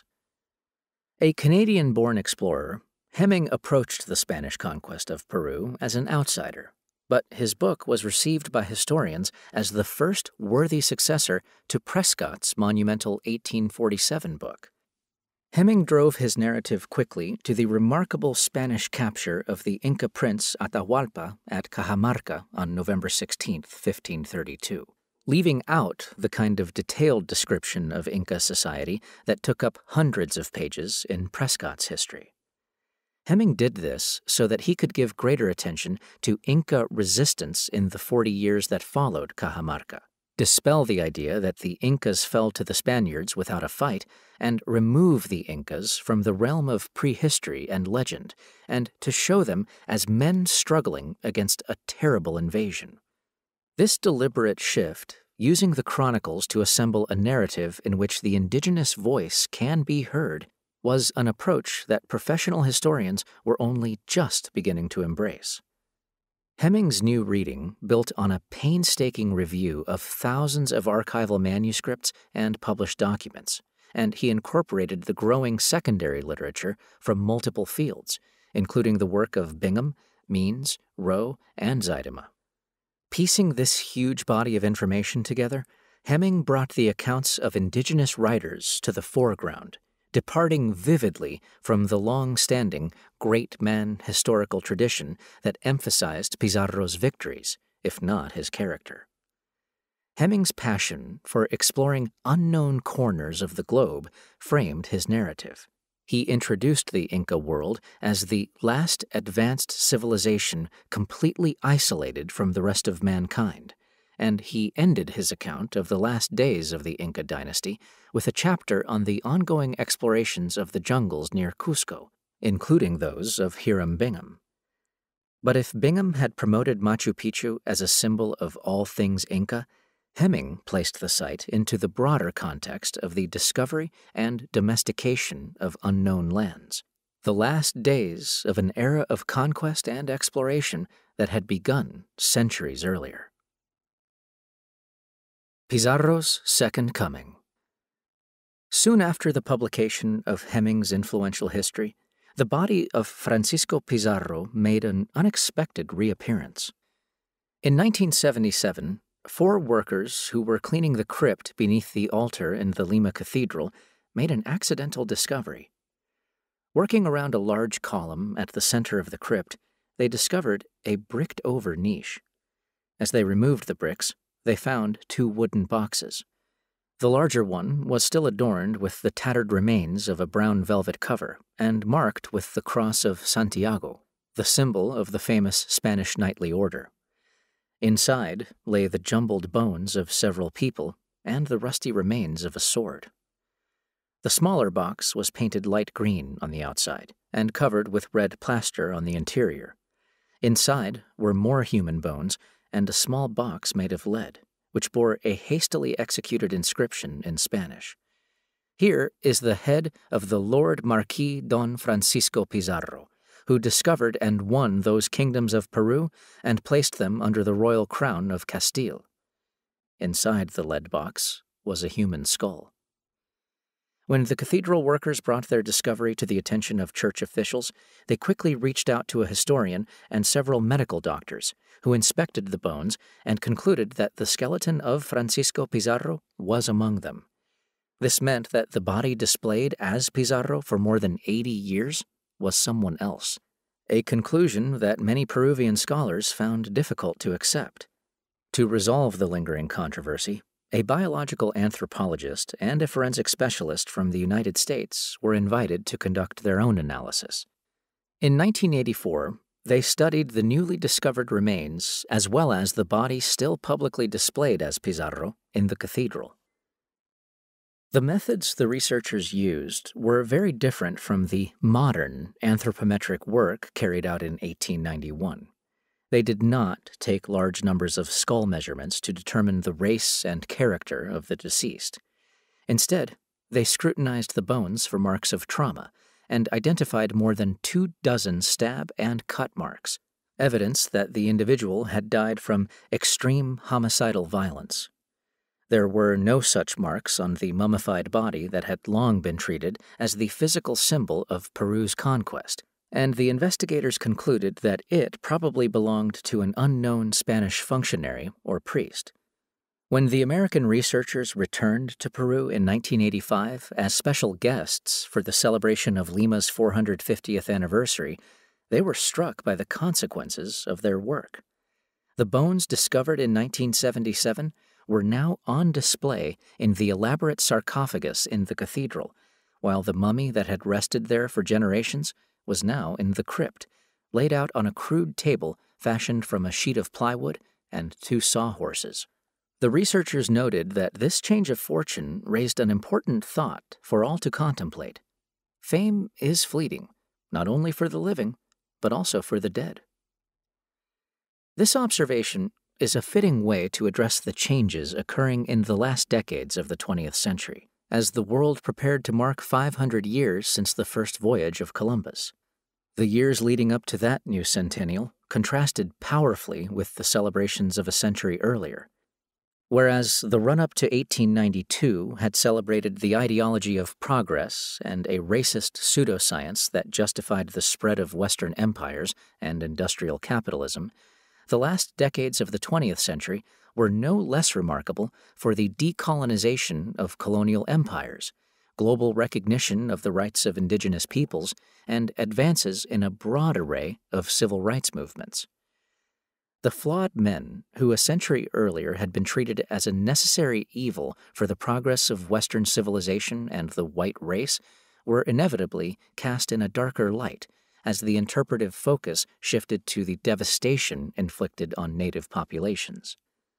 A Canadian-born explorer, Hemming approached the Spanish conquest of Peru as an outsider, but his book was received by historians as the first worthy successor to Prescott's monumental 1847 book. Hemming drove his narrative quickly to the remarkable Spanish capture of the Inca prince Atahualpa at Cajamarca on November 16, 1532, leaving out the kind of detailed description of Inca society that took up hundreds of pages in Prescott's history. Hemming did this so that he could give greater attention to Inca resistance in the 40 years that followed Cajamarca, dispel the idea that the Incas fell to the Spaniards without a fight, and remove the Incas from the realm of prehistory and legend, and to show them as men struggling against a terrible invasion. This deliberate shift, using the chronicles to assemble a narrative in which the indigenous voice can be heard, was an approach that professional historians were only just beginning to embrace. Hemming's new reading built on a painstaking review of thousands of archival manuscripts and published documents, and he incorporated the growing secondary literature from multiple fields, including the work of Bingham, Means, Rowe, and Tiedemann. Piecing this huge body of information together, Hemming brought the accounts of indigenous writers to the foreground, departing vividly from the long-standing great man historical tradition that emphasized Pizarro's victories, if not his character. Hemming's passion for exploring unknown corners of the globe framed his narrative. He introduced the Inca world as the last advanced civilization completely isolated from the rest of mankind, and he ended his account of the last days of the Inca dynasty with a chapter on the ongoing explorations of the jungles near Cusco, including those of Hiram Bingham. But if Bingham had promoted Machu Picchu as a symbol of all things Inca, Hemming placed the site into the broader context of the discovery and domestication of unknown lands, the last days of an era of conquest and exploration that had begun centuries earlier. Pizarro's Second Coming. Soon after the publication of Hemming's influential history, the body of Francisco Pizarro made an unexpected reappearance. In 1977, 4 workers who were cleaning the crypt beneath the altar in the Lima Cathedral made an accidental discovery. Working around a large column at the center of the crypt, they discovered a bricked-over niche. As they removed the bricks, they found 2 wooden boxes. The larger one was still adorned with the tattered remains of a brown velvet cover and marked with the Cross of Santiago, the symbol of the famous Spanish knightly order. Inside lay the jumbled bones of several people and the rusty remains of a sword. The smaller box was painted light green on the outside and covered with red plaster on the interior. Inside were more human bones and a small box made of lead, which bore a hastily executed inscription in Spanish. Here is the head of the Lord Marquis Don Francisco Pizarro, who discovered and won those kingdoms of Peru and placed them under the royal crown of Castile. Inside the lead box was a human skull. When the cathedral workers brought their discovery to the attention of church officials, they quickly reached out to a historian and several medical doctors, who inspected the bones and concluded that the skeleton of Francisco Pizarro was among them. This meant that the body displayed as Pizarro for more than 80 years was someone else, a conclusion that many Peruvian scholars found difficult to accept. To resolve the lingering controversy, a biological anthropologist and a forensic specialist from the United States were invited to conduct their own analysis. In 1984, they studied the newly discovered remains as well as the body still publicly displayed as Pizarro in the cathedral. The methods the researchers used were very different from the modern anthropometric work carried out in 1891. They did not take large numbers of skull measurements to determine the race and character of the deceased. Instead, they scrutinized the bones for marks of trauma and identified more than 24 stab and cut marks, evidence that the individual had died from extreme homicidal violence. There were no such marks on the mummified body that had long been treated as the physical symbol of Peru's conquest, and the investigators concluded that it probably belonged to an unknown Spanish functionary or priest. When the American researchers returned to Peru in 1985 as special guests for the celebration of Lima's 450th anniversary, they were struck by the consequences of their work. The bones discovered in 1977 were now on display in the elaborate sarcophagus in the cathedral, while the mummy that had rested there for generations was now in the crypt, laid out on a crude table fashioned from a sheet of plywood and 2 sawhorses. The researchers noted that this change of fortune raised an important thought for all to contemplate. Fame is fleeting, not only for the living, but also for the dead. This observation is a fitting way to address the changes occurring in the last decades of the 20th century, as the world prepared to mark 500 years since the first voyage of Columbus. The years leading up to that new centennial contrasted powerfully with the celebrations of a century earlier. Whereas the run-up to 1892 had celebrated the ideology of progress and a racist pseudoscience that justified the spread of Western empires and industrial capitalism, the last decades of the 20th century were no less remarkable for the decolonization of colonial empires, global recognition of the rights of indigenous peoples, and advances in a broad array of civil rights movements. The flawed men who a century earlier had been treated as a necessary evil for the progress of Western civilization and the white race were inevitably cast in a darker light as the interpretive focus shifted to the devastation inflicted on native populations.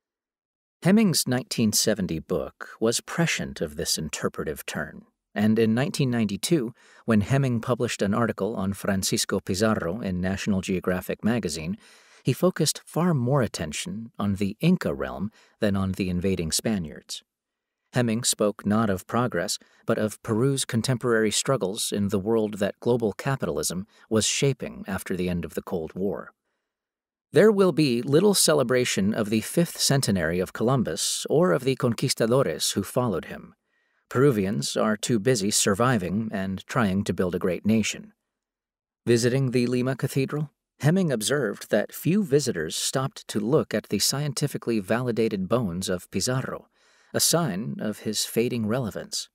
Hemming's 1970 book was prescient of this interpretive turn, and in 1992, when Hemming published an article on Francisco Pizarro in National Geographic magazine, he focused far more attention on the Inca realm than on the invading Spaniards. Hemming spoke not of progress, but of Peru's contemporary struggles in the world that global capitalism was shaping after the end of the Cold War. There will be little celebration of the 5th centenary of Columbus or of the conquistadores who followed him. Peruvians are too busy surviving and trying to build a great nation. Visiting the Lima Cathedral, Hemming observed that few visitors stopped to look at the scientifically validated bones of Pizarro, a sign of his fading relevance.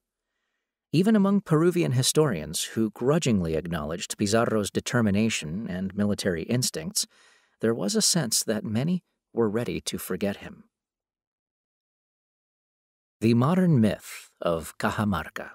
Even among Peruvian historians who grudgingly acknowledged Pizarro's determination and military instincts, there was a sense that many were ready to forget him. The modern myth of Cajamarca.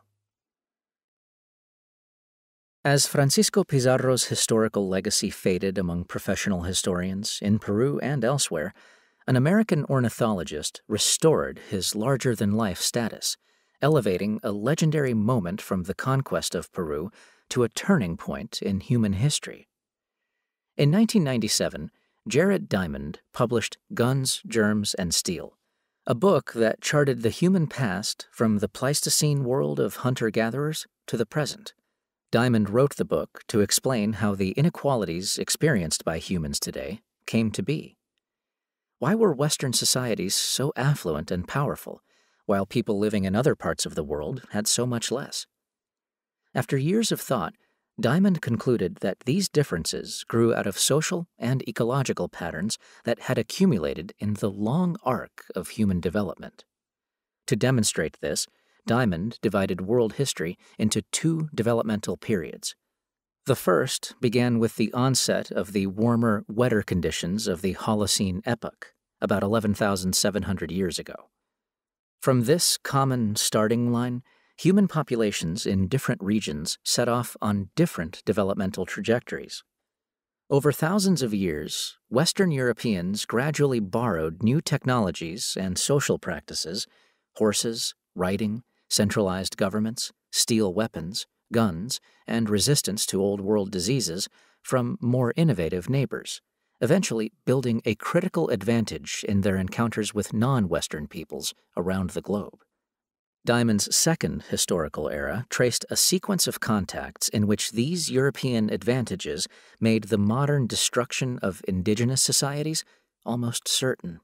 As Francisco Pizarro's historical legacy faded among professional historians in Peru and elsewhere, an American ornithologist restored his larger-than-life status, elevating a legendary moment from the conquest of Peru to a turning point in human history. In 1997, Jared Diamond published Guns, Germs, and Steel, a book that charted the human past from the Pleistocene world of hunter-gatherers to the present. Diamond wrote the book to explain how the inequalities experienced by humans today came to be. Why were Western societies so affluent and powerful, while people living in other parts of the world had so much less? After years of thought, Diamond concluded that these differences grew out of social and ecological patterns that had accumulated in the long arc of human development. To demonstrate this, Diamond divided world history into two developmental periods. The first began with the onset of the warmer, wetter conditions of the Holocene epoch, about 11,700 years ago. From this common starting line, human populations in different regions set off on different developmental trajectories. Over thousands of years, Western Europeans gradually borrowed new technologies and social practices, horses, writing, centralized governments, steel weapons, guns, and resistance to Old World diseases from more innovative neighbors, eventually building a critical advantage in their encounters with non-Western peoples around the globe. Diamond's second historical era traced a sequence of contacts in which these European advantages made the modern destruction of indigenous societies almost certain.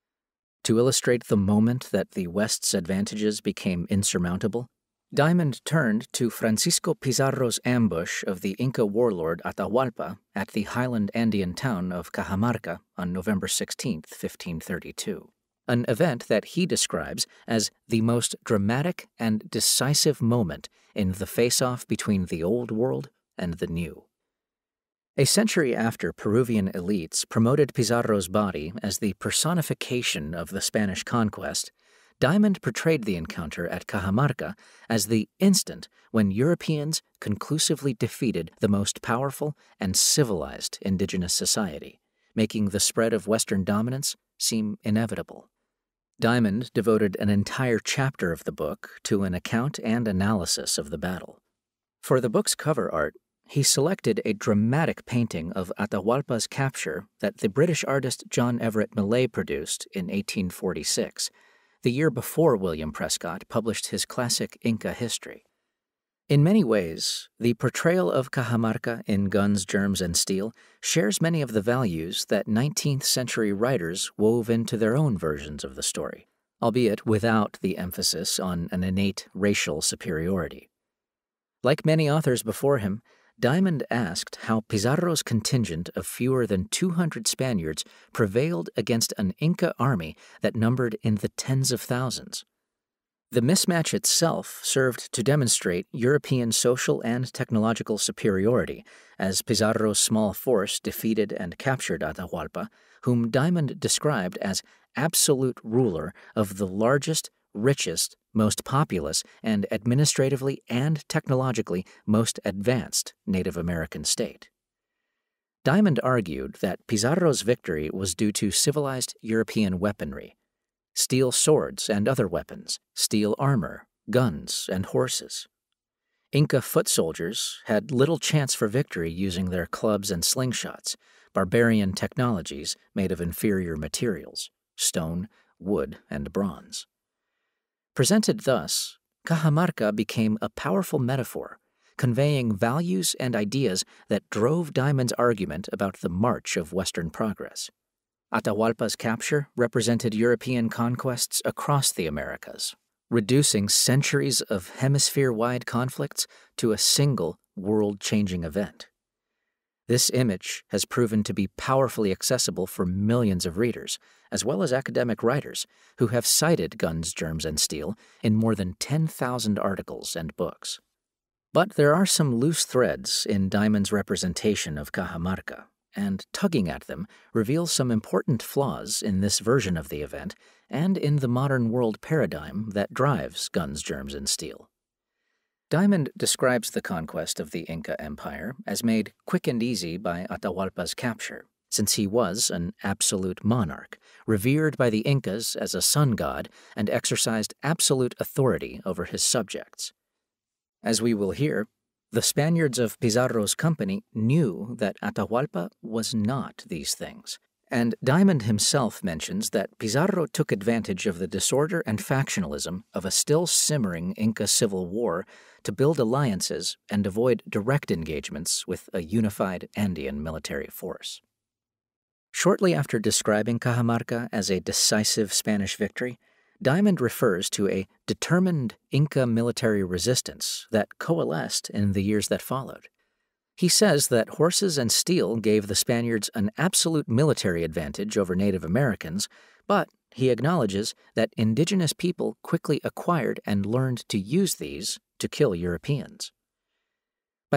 To illustrate the moment that the West's advantages became insurmountable, Diamond turned to Francisco Pizarro's ambush of the Inca warlord Atahualpa at the highland Andean town of Cajamarca on November 16, 1532. An event that he describes as the most dramatic and decisive moment in the face-off between the Old World and the New. A century after Peruvian elites promoted Pizarro's body as the personification of the Spanish conquest, Diamond portrayed the encounter at Cajamarca as the instant when Europeans conclusively defeated the most powerful and civilized indigenous society, making the spread of Western dominance seem inevitable. Diamond devoted an entire chapter of the book to an account and analysis of the battle. For the book's cover art, he selected a dramatic painting of Atahualpa's capture that the British artist John Everett Millais produced in 1846, the year before William Prescott published his classic Inca history. In many ways, the portrayal of Cajamarca in Guns, Germs, and Steel shares many of the values that 19th century writers wove into their own versions of the story, albeit without the emphasis on an innate racial superiority. Like many authors before him, Diamond asked how Pizarro's contingent of fewer than 200 Spaniards prevailed against an Inca army that numbered in the tens of thousands. The mismatch itself served to demonstrate European social and technological superiority, as Pizarro's small force defeated and captured Atahualpa, whom Diamond described as absolute ruler of the largest, richest, most populous, and administratively and technologically most advanced Native American state. Diamond argued that Pizarro's victory was due to civilized European weaponry, steel swords and other weapons, steel armor, guns, and horses. Inca foot soldiers had little chance for victory using their clubs and slingshots, barbarian technologies made of inferior materials, stone, wood, and bronze. Presented thus, Cajamarca became a powerful metaphor, conveying values and ideas that drove Diamond's argument about the march of Western progress. Atahualpa's capture represented European conquests across the Americas, reducing centuries of hemisphere-wide conflicts to a single world-changing event. This image has proven to be powerfully accessible for millions of readers, as well as academic writers, who have cited Guns, Germs, and Steel in more than 10,000 articles and books. But there are some loose threads in Diamond's representation of Cajamarca, and tugging at them reveals some important flaws in this version of the event and in the modern world paradigm that drives Guns, Germs, and Steel. Diamond describes the conquest of the Inca Empire as made quick and easy by Atahualpa's capture, since he was an absolute monarch, revered by the Incas as a sun god and exercised absolute authority over his subjects. As we will hear, the Spaniards of Pizarro's company knew that Atahualpa was not these things, And Diamond himself mentions that Pizarro took advantage of the disorder and factionalism of a still simmering Inca civil war to build alliances and avoid direct engagements with a unified Andean military force. Shortly after describing Cajamarca as a decisive Spanish victory, Diamond refers to a determined Inca military resistance that coalesced in the years that followed. He says that horses and steel gave the Spaniards an absolute military advantage over Native Americans, but he acknowledges that indigenous people quickly acquired and learned to use these to kill Europeans. By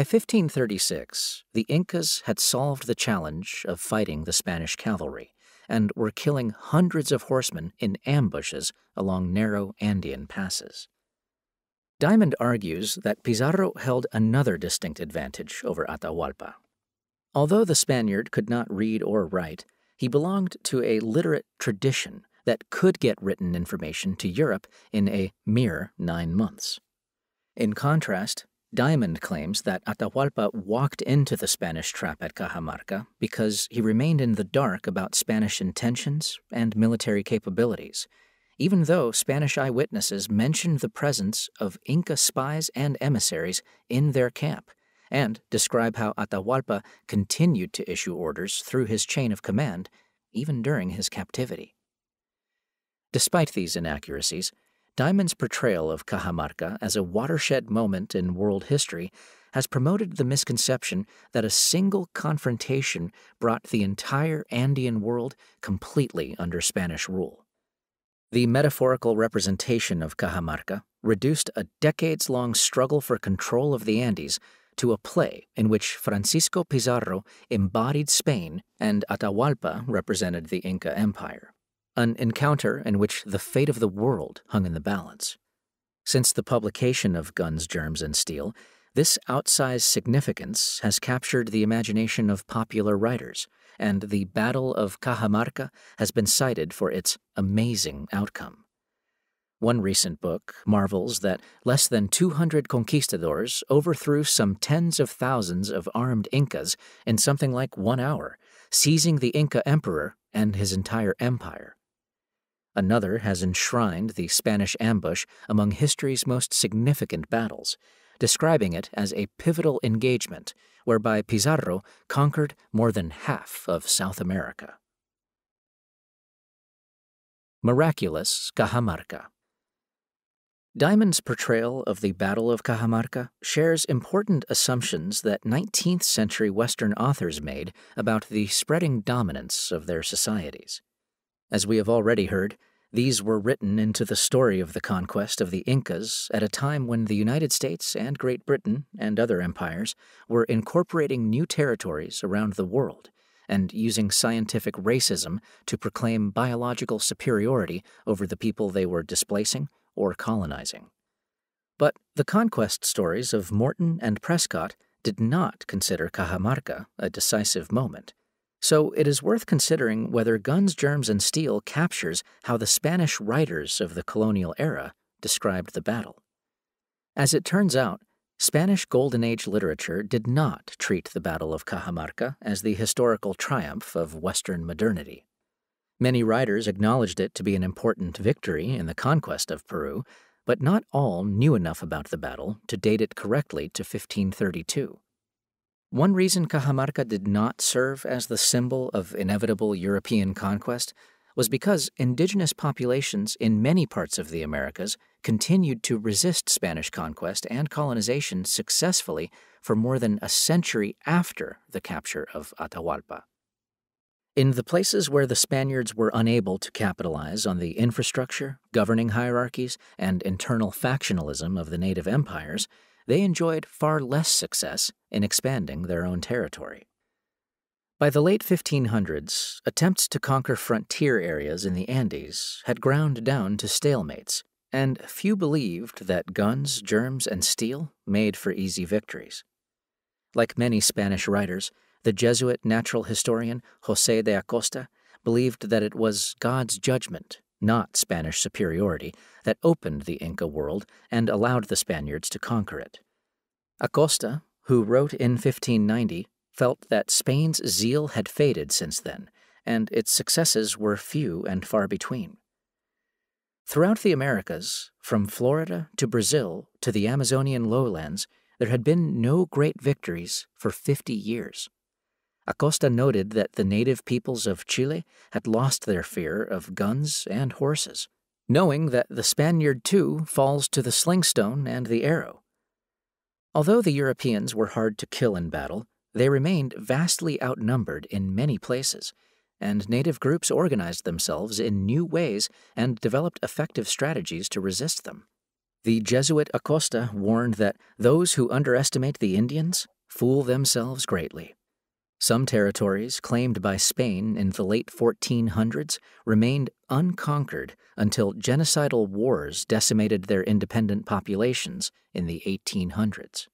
1536, the Incas had solved the challenge of fighting the Spanish cavalry and were killing hundreds of horsemen in ambushes along narrow Andean passes. Diamond argues that Pizarro held another distinct advantage over Atahualpa. Although the Spaniard could not read or write, he belonged to a literate tradition that could get written information to Europe in a mere 9 months. In contrast, Diamond claims that Atahualpa walked into the Spanish trap at Cajamarca because he remained in the dark about Spanish intentions and military capabilities, even though Spanish eyewitnesses mentioned the presence of Inca spies and emissaries in their camp, and describe how Atahualpa continued to issue orders through his chain of command, even during his captivity. Despite these inaccuracies, Diamond's portrayal of Cajamarca as a watershed moment in world history has promoted the misconception that a single confrontation brought the entire Andean world completely under Spanish rule. The metaphorical representation of Cajamarca reduced a decades-long struggle for control of the Andes to a play in which Francisco Pizarro embodied Spain and Atahualpa represented the Inca Empire, an encounter in which the fate of the world hung in the balance. Since the publication of Guns, Germs, and Steel, this outsized significance has captured the imagination of popular writers, and the Battle of Cajamarca has been cited for its amazing outcome. One recent book marvels that less than 200 conquistadors overthrew some tens of thousands of armed Incas in something like 1 hour, seizing the Inca emperor and his entire empire. Another has enshrined the Spanish ambush among history's most significant battles, describing it as a pivotal engagement whereby Pizarro conquered more than half of South America. Miraculous Cajamarca. Diamond's portrayal of the Battle of Cajamarca shares important assumptions that 19th century Western authors made about the spreading dominance of their societies. As we have already heard, these were written into the story of the conquest of the Incas at a time when the United States and Great Britain and other empires were incorporating new territories around the world and using scientific racism to proclaim biological superiority over the people they were displacing or colonizing. But the conquest stories of Morton and Prescott did not consider Cajamarca a decisive moment. So it is worth considering whether Guns, Germs, and Steel captures how the Spanish writers of the colonial era described the battle. As it turns out, Spanish Golden Age literature did not treat the Battle of Cajamarca as the historical triumph of Western modernity. Many writers acknowledged it to be an important victory in the conquest of Peru, but not all knew enough about the battle to date it correctly to 1532. One reason Cajamarca did not serve as the symbol of inevitable European conquest was because indigenous populations in many parts of the Americas continued to resist Spanish conquest and colonization successfully for more than a century after the capture of Atahualpa. In the places where the Spaniards were unable to capitalize on the infrastructure, governing hierarchies, and internal factionalism of the native empires, they enjoyed far less success in expanding their own territory. By the late 1500s, attempts to conquer frontier areas in the Andes had ground down to stalemates, and few believed that Guns, Germs, and Steel made for easy victories. Like many Spanish writers, the Jesuit natural historian José de Acosta believed that it was God's judgment, not Spanish superiority, that opened the Inca world and allowed the Spaniards to conquer it. Acosta, who wrote in 1590, felt that Spain's zeal had faded since then, and its successes were few and far between. Throughout the Americas, from Florida to Brazil to the Amazonian lowlands, there had been no great victories for 50 years. Acosta noted that the native peoples of Chile had lost their fear of guns and horses, knowing that the Spaniard too falls to the slingstone and the arrow. Although the Europeans were hard to kill in battle, they remained vastly outnumbered in many places, and native groups organized themselves in new ways and developed effective strategies to resist them. The Jesuit Acosta warned that those who underestimate the Indians fool themselves greatly. Some territories claimed by Spain in the late 1400s remained unconquered until genocidal wars decimated their independent populations in the 1800s.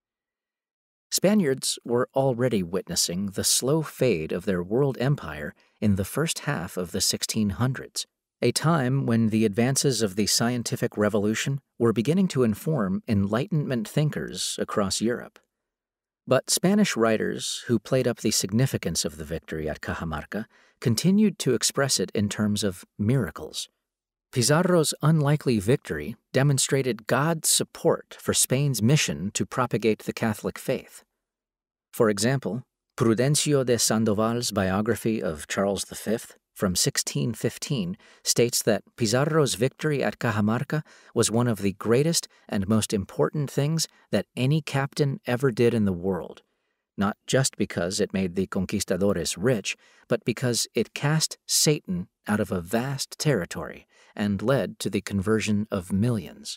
Spaniards were already witnessing the slow fade of their world empire in the first half of the 1600s, a time when the advances of the scientific revolution were beginning to inform Enlightenment thinkers across Europe. But Spanish writers who played up the significance of the victory at Cajamarca continued to express it in terms of miracles. Pizarro's unlikely victory demonstrated God's support for Spain's mission to propagate the Catholic faith. For example, Prudencio de Sandoval's biography of Charles V from 1615 states that Pizarro's victory at Cajamarca was one of the greatest and most important things that any captain ever did in the world, not just because it made the conquistadores rich, but because it cast Satan out of a vast territory and led to the conversion of millions.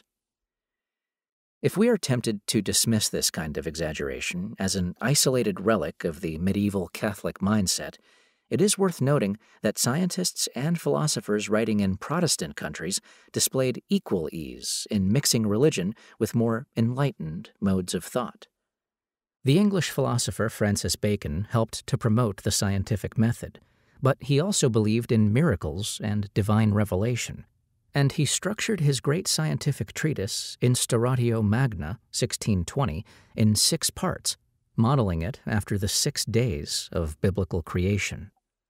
If we are tempted to dismiss this kind of exaggeration as an isolated relic of the medieval Catholic mindset, it is worth noting that scientists and philosophers writing in Protestant countries displayed equal ease in mixing religion with more enlightened modes of thought. The English philosopher Francis Bacon helped to promote the scientific method, but he also believed in miracles and divine revelation, and he structured his great scientific treatise Instauratio Magna, 1620, in 6 parts, modeling it after the 6 days of biblical creation.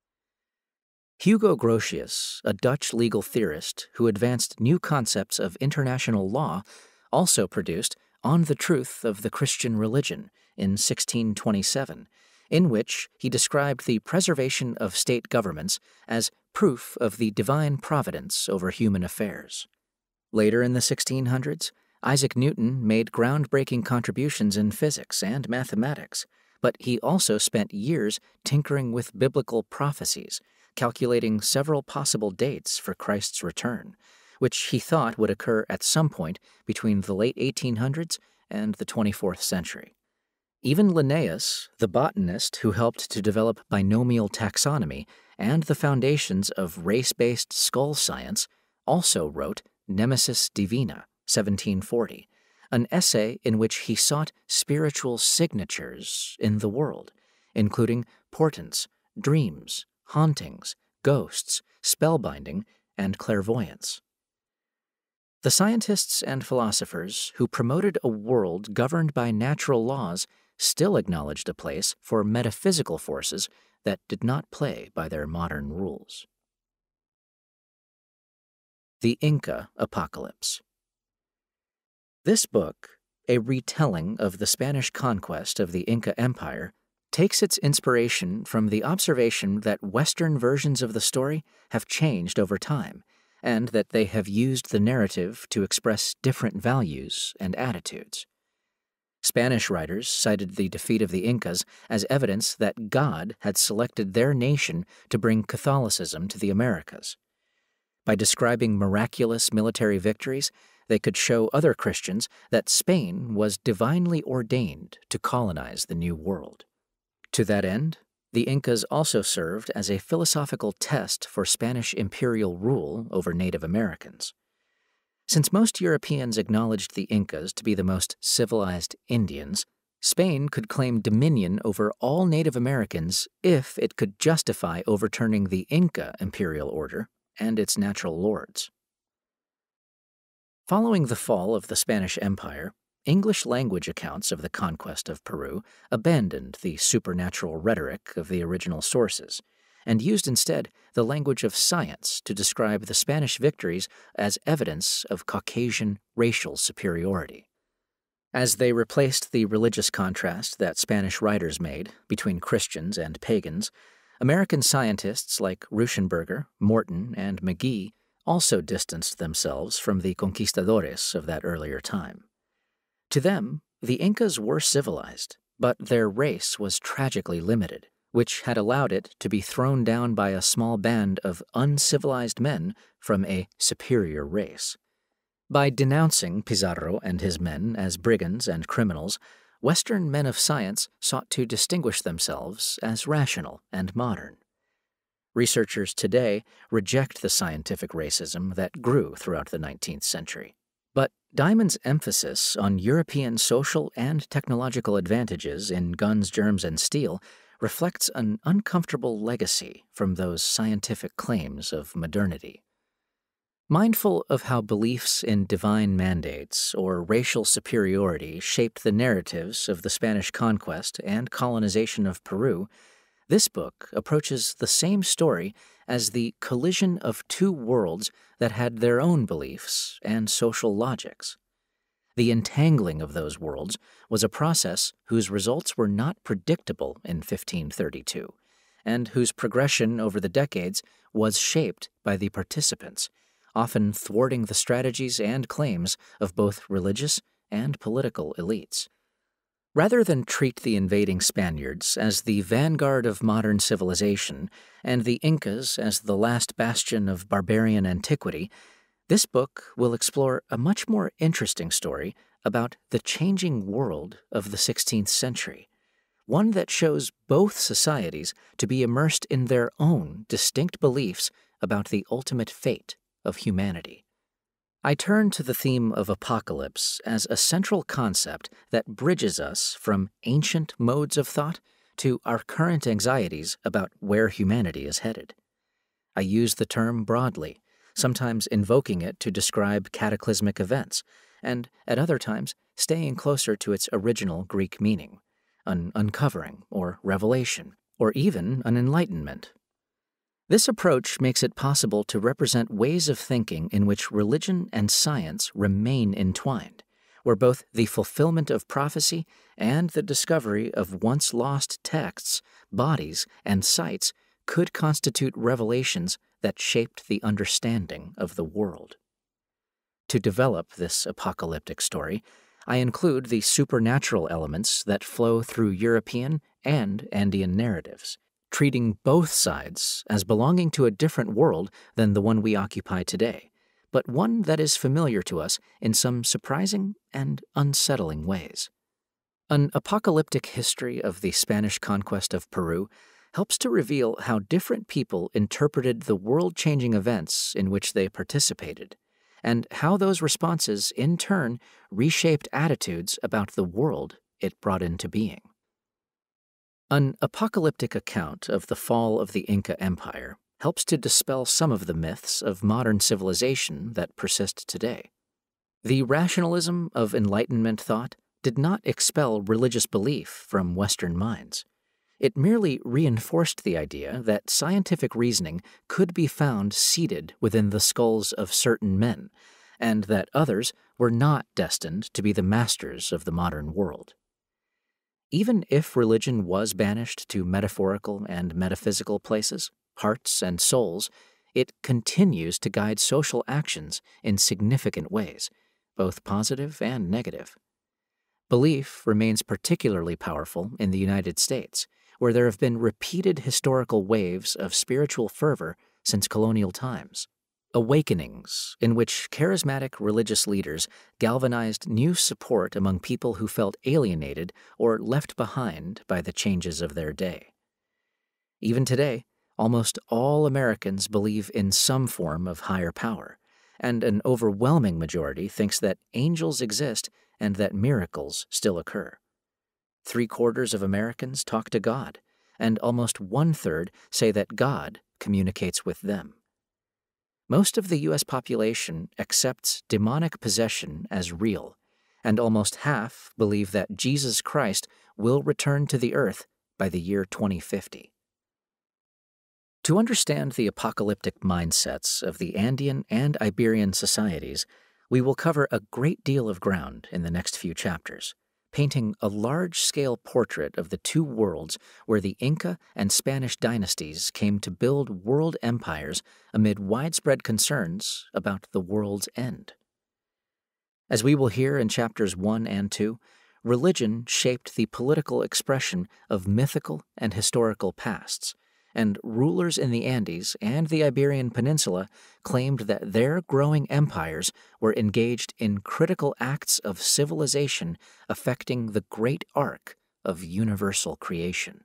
Hugo Grotius, a Dutch legal theorist who advanced new concepts of international law, also produced On the Truth of the Christian Religion in 1627, in which he described the preservation of state governments as proof of the divine providence over human affairs. Later in the 1600s, Isaac Newton made groundbreaking contributions in physics and mathematics, but he also spent years tinkering with biblical prophecies, calculating several possible dates for Christ's return, which he thought would occur at some point between the late 1800s and the 24th century. Even Linnaeus, the botanist who helped to develop binomial taxonomy and the foundations of race-based skull science, also wrote Nemesis Divina, 1740, an essay in which he sought spiritual signatures in the world, including portents, dreams, hauntings, ghosts, spellbinding, and clairvoyance. The scientists and philosophers who promoted a world governed by natural laws still acknowledged a place for metaphysical forces that did not play by their modern rules. The Inca Apocalypse. This book, a retelling of the Spanish conquest of the Inca Empire, takes its inspiration from the observation that Western versions of the story have changed over time, and that they have used the narrative to express different values and attitudes. Spanish writers cited the defeat of the Incas as evidence that God had selected their nation to bring Catholicism to the Americas. By describing miraculous military victories, they could show other Christians that Spain was divinely ordained to colonize the New World. To that end, the Incas also served as a philosophical test for Spanish imperial rule over Native Americans. Since most Europeans acknowledged the Incas to be the most civilized Indians, Spain could claim dominion over all Native Americans if it could justify overturning the Inca imperial order and its natural lords. Following the fall of the Spanish Empire, English-language accounts of the conquest of Peru abandoned the supernatural rhetoric of the original sources, and used instead the language of science to describe the Spanish victories as evidence of Caucasian racial superiority. As they replaced the religious contrast that Spanish writers made between Christians and pagans, American scientists like Rauschenberger, Morton, and McGee also distanced themselves from the conquistadores of that earlier time. To them, the Incas were civilized, but their race was tragically limited, which had allowed it to be thrown down by a small band of uncivilized men from a superior race. By denouncing Pizarro and his men as brigands and criminals, Western men of science sought to distinguish themselves as rational and modern. Researchers today reject the scientific racism that grew throughout the 19th century. But Diamond's emphasis on European social and technological advantages in guns, germs, and steel reflects an uncomfortable legacy from those scientific claims of modernity. Mindful of how beliefs in divine mandates or racial superiority shaped the narratives of the Spanish conquest and colonization of Peru, this book approaches the same story as the collision of two worlds that had their own beliefs and social logics. The entangling of those worlds was a process whose results were not predictable in 1532, and whose progression over the decades was shaped by the participants, often thwarting the strategies and claims of both religious and political elites. Rather than treat the invading Spaniards as the vanguard of modern civilization and the Incas as the last bastion of barbarian antiquity, this book will explore a much more interesting story about the changing world of the 16th century, one that shows both societies to be immersed in their own distinct beliefs about the ultimate fate of humanity. I turn to the theme of apocalypse as a central concept that bridges us from ancient modes of thought to our current anxieties about where humanity is headed. I use the term broadly, sometimes invoking it to describe cataclysmic events, and at other times staying closer to its original Greek meaning, an uncovering or revelation, or even an enlightenment. This approach makes it possible to represent ways of thinking in which religion and science remain entwined, where both the fulfillment of prophecy and the discovery of once lost texts, bodies, and sites could constitute revelations that shaped the understanding of the world. To develop this apocalyptic story, I include the supernatural elements that flow through European and Andean narratives, treating both sides as belonging to a different world than the one we occupy today, but one that is familiar to us in some surprising and unsettling ways. An apocalyptic history of the Spanish conquest of Peru helps to reveal how different people interpreted the world-changing events in which they participated, and how those responses, in turn, reshaped attitudes about the world it brought into being. An apocalyptic account of the fall of the Inca Empire helps to dispel some of the myths of modern civilization that persist today. The rationalism of Enlightenment thought did not expel religious belief from Western minds. It merely reinforced the idea that scientific reasoning could be found seated within the skulls of certain men, and that others were not destined to be the masters of the modern world. Even if religion was banished to metaphorical and metaphysical places, hearts and souls, it continues to guide social actions in significant ways, both positive and negative. Belief remains particularly powerful in the United States, where there have been repeated historical waves of spiritual fervor since colonial times. Awakenings in which charismatic religious leaders galvanized new support among people who felt alienated or left behind by the changes of their day. Even today, almost all Americans believe in some form of higher power, and an overwhelming majority thinks that angels exist and that miracles still occur. 3/4 of Americans talk to God, and almost 1/3 say that God communicates with them. Most of the U.S. population accepts demonic possession as real, and almost half believe that Jesus Christ will return to the earth by the year 2050. To understand the apocalyptic mindsets of the Andean and Iberian societies, we will cover a great deal of ground in the next few chapters, painting a large-scale portrait of the two worlds where the Inca and Spanish dynasties came to build world empires amid widespread concerns about the world's end. As we will hear in chapters 1 and 2, religion shaped the political expression of mythical and historical pasts, and rulers in the Andes and the Iberian Peninsula claimed that their growing empires were engaged in critical acts of civilization affecting the great arc of universal creation.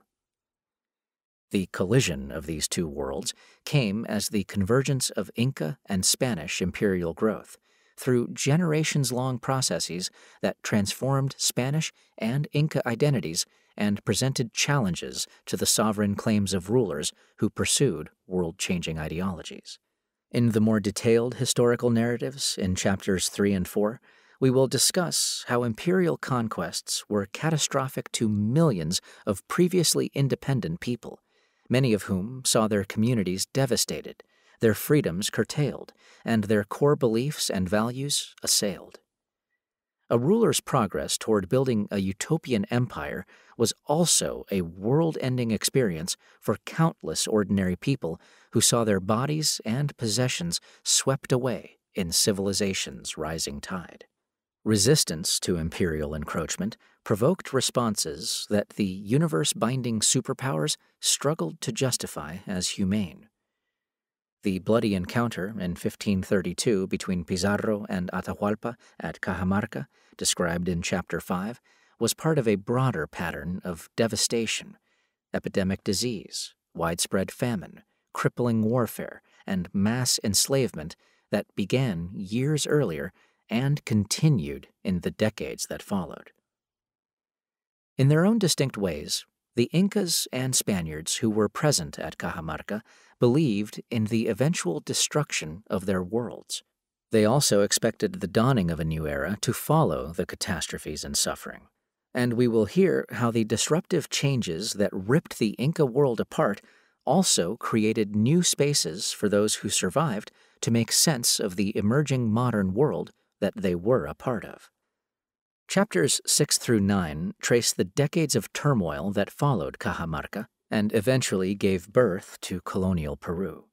The collision of these two worlds came as the convergence of Inca and Spanish imperial growth, through generations-long processes that transformed Spanish and Inca identities and presented challenges to the sovereign claims of rulers who pursued world-changing ideologies. In the more detailed historical narratives in chapters 3 and 4, we will discuss how imperial conquests were catastrophic to millions of previously independent people, many of whom saw their communities devastated, their freedoms curtailed, and their core beliefs and values assailed. A ruler's progress toward building a utopian empire was also a world-ending experience for countless ordinary people who saw their bodies and possessions swept away in civilization's rising tide. Resistance to imperial encroachment provoked responses that the universe-binding superpowers struggled to justify as humane. The bloody encounter in 1532 between Pizarro and Atahualpa at Cajamarca, described in Chapter 5, was part of a broader pattern of devastation, epidemic disease, widespread famine, crippling warfare, and mass enslavement that began years earlier and continued in the decades that followed. In their own distinct ways, the Incas and Spaniards who were present at Cajamarca believed in the eventual destruction of their worlds. They also expected the dawning of a new era to follow the catastrophes and suffering. And we will hear how the disruptive changes that ripped the Inca world apart also created new spaces for those who survived to make sense of the emerging modern world that they were a part of. Chapters 6 through 9 trace the decades of turmoil that followed Cajamarca and eventually gave birth to colonial Peru.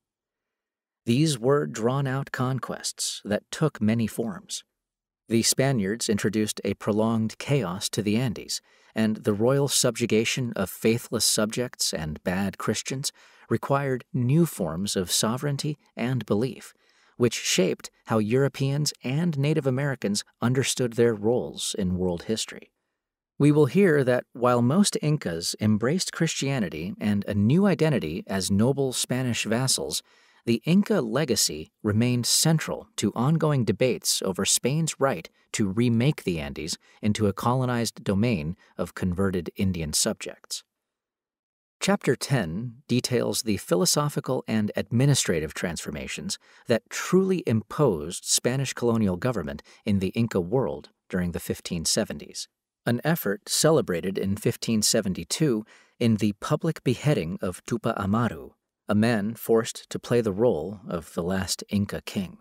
These were drawn-out conquests that took many forms. The Spaniards introduced a prolonged chaos to the Andes, and the royal subjugation of faithless subjects and bad Christians required new forms of sovereignty and belief, which shaped how Europeans and Native Americans understood their roles in world history. We will hear that while most Incas embraced Christianity and a new identity as noble Spanish vassals, the Inca legacy remained central to ongoing debates over Spain's right to remake the Andes into a colonized domain of converted Indian subjects. Chapter 10 details the philosophical and administrative transformations that truly imposed Spanish colonial government in the Inca world during the 1570s, an effort celebrated in 1572 in the public beheading of Tupac Amaru, a man forced to play the role of the last Inca king.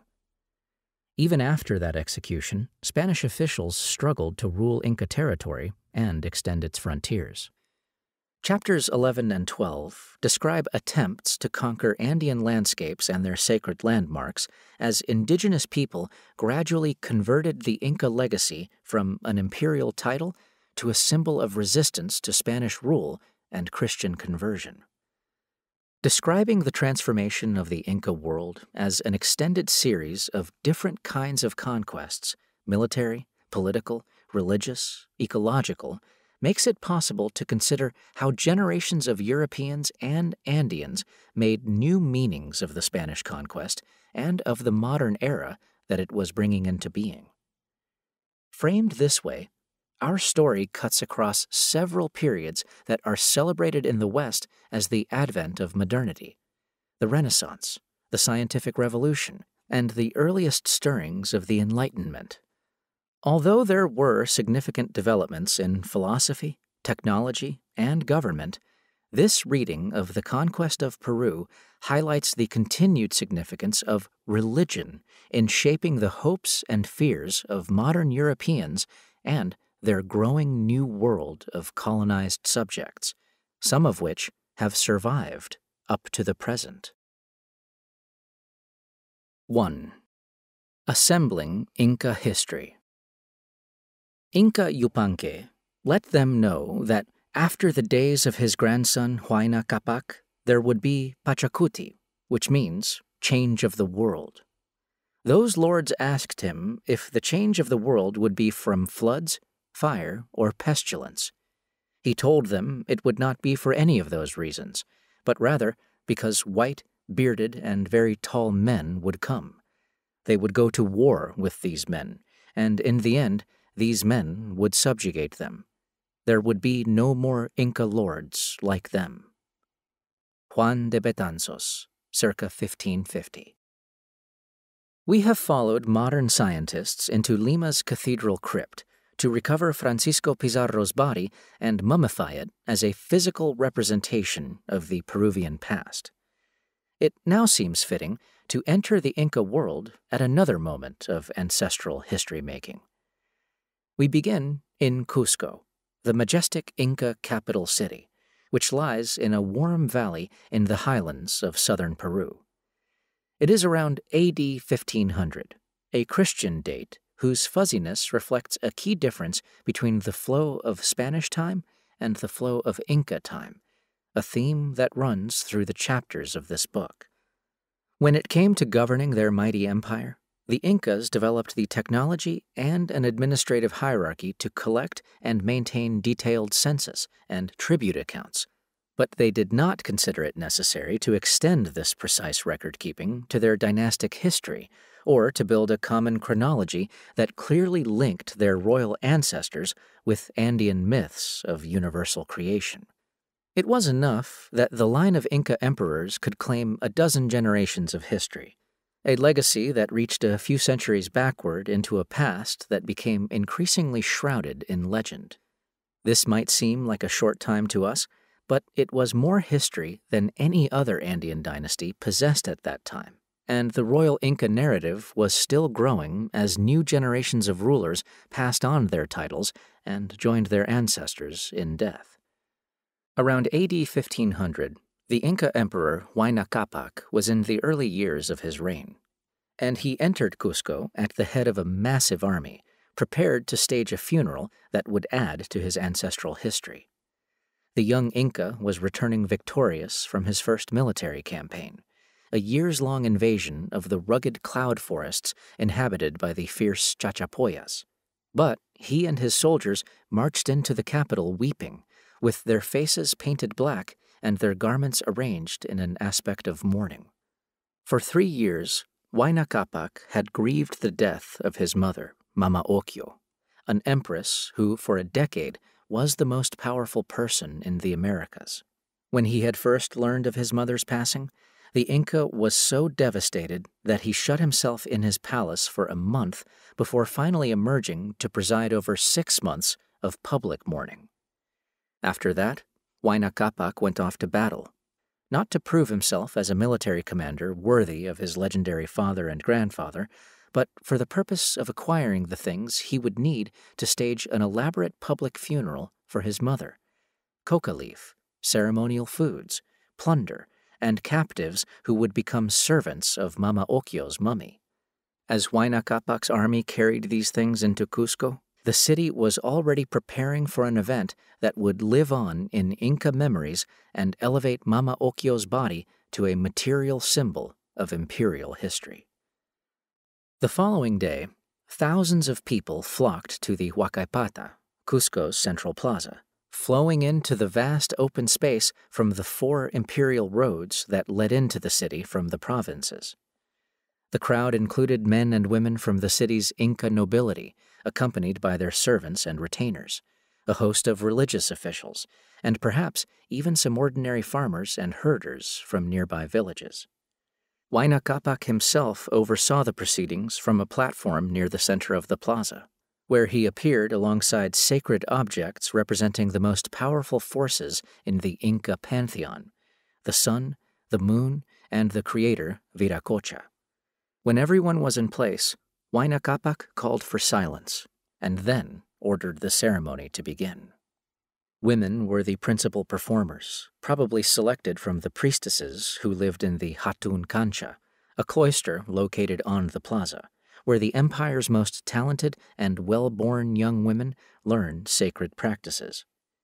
Even after that execution, Spanish officials struggled to rule Inca territory and extend its frontiers. Chapters 11 and 12 describe attempts to conquer Andean landscapes and their sacred landmarks as indigenous people gradually converted the Inca legacy from an imperial title to a symbol of resistance to Spanish rule and Christian conversion. Describing the transformation of the Inca world as an extended series of different kinds of conquests, military, political, religious, ecological, makes it possible to consider how generations of Europeans and Andeans made new meanings of the Spanish conquest and of the modern era that it was bringing into being. Framed this way, our story cuts across several periods that are celebrated in the West as the advent of modernity, the Renaissance, the Scientific Revolution, and the earliest stirrings of the Enlightenment. Although there were significant developments in philosophy, technology, and government, This reading of the conquest of Peru highlights the continued significance of religion in shaping the hopes and fears of modern Europeans and their growing new world of colonized subjects, some of which have survived up to the present. 1. Assembling Inca History. Inca Yupanqui let them know that after the days of his grandson Huayna Capac, there would be Pachacuti, which means change of the world. Those lords asked him if the change of the world would be from floods, fire, or pestilence. He told them it would not be for any of those reasons, but rather because white, bearded, and very tall men would come. They would go to war with these men, and in the end, these men would subjugate them. There would be no more Inca lords like them. Juan de Betanzos, circa 1550. We have followed modern scientists into Lima's cathedral crypt to recover Francisco Pizarro's body and mummify it as a physical representation of the Peruvian past. It now seems fitting to enter the Inca world at another moment of ancestral history-making. We begin in Cusco, the majestic Inca capital city, which lies in a warm valley in the highlands of southern Peru. It is around AD 1500, a Christian date whose fuzziness reflects a key difference between the flow of Spanish time and the flow of Inca time, a theme that runs through the chapters of this book. When it came to governing their mighty empire, the Incas developed the technology and an administrative hierarchy to collect and maintain detailed census and tribute accounts, but they did not consider it necessary to extend this precise record-keeping to their dynastic history or to build a common chronology that clearly linked their royal ancestors with Andean myths of universal creation. It was enough that the line of Inca emperors could claim a dozen generations of history, a legacy that reached a few centuries backward into a past that became increasingly shrouded in legend. This might seem like a short time to us, but it was more history than any other Andean dynasty possessed at that time, and the royal Inca narrative was still growing as new generations of rulers passed on their titles and joined their ancestors in death. Around AD 1500, the Inca emperor Huayna Capac was in the early years of his reign, and he entered Cusco at the head of a massive army, prepared to stage a funeral that would add to his ancestral history. The young Inca was returning victorious from his first military campaign, a years-long invasion of the rugged cloud forests inhabited by the fierce Chachapoyas. But he and his soldiers marched into the capital weeping, with their faces painted black and their garments arranged in an aspect of mourning. For 3 years, Huayna Capac had grieved the death of his mother, Mama Ocllo, an empress who, for a decade, was the most powerful person in the Americas. When he had first learned of his mother's passing, the Inca was so devastated that he shut himself in his palace for a month before finally emerging to preside over 6 months of public mourning. After that, Huayna Capac went off to battle, not to prove himself as a military commander worthy of his legendary father and grandfather, but for the purpose of acquiring the things he would need to stage an elaborate public funeral for his mother: coca leaf, ceremonial foods, plunder, and captives who would become servants of Mama Ocllo's mummy. As Huayna Capac's army carried these things into Cusco, the city was already preparing for an event that would live on in Inca memories and elevate Mama Ocllo's body to a material symbol of imperial history. The following day, thousands of people flocked to the Huacaypata, Cusco's central plaza, flowing into the vast open space from the 4 imperial roads that led into the city from the provinces. The crowd included men and women from the city's Inca nobility, accompanied by their servants and retainers, a host of religious officials, and perhaps even some ordinary farmers and herders from nearby villages. Huayna Capac himself oversaw the proceedings from a platform near the center of the plaza. where he appeared alongside sacred objects representing the most powerful forces in the Inca pantheon: the sun, the moon, and the creator Viracocha. When everyone was in place, Huayna Capac called for silence, and then ordered the ceremony to begin. Women were the principal performers, probably selected from the priestesses who lived in the Hatun Cancha, a cloister located on the plaza, where the empire's most talented and well-born young women learned sacred practices.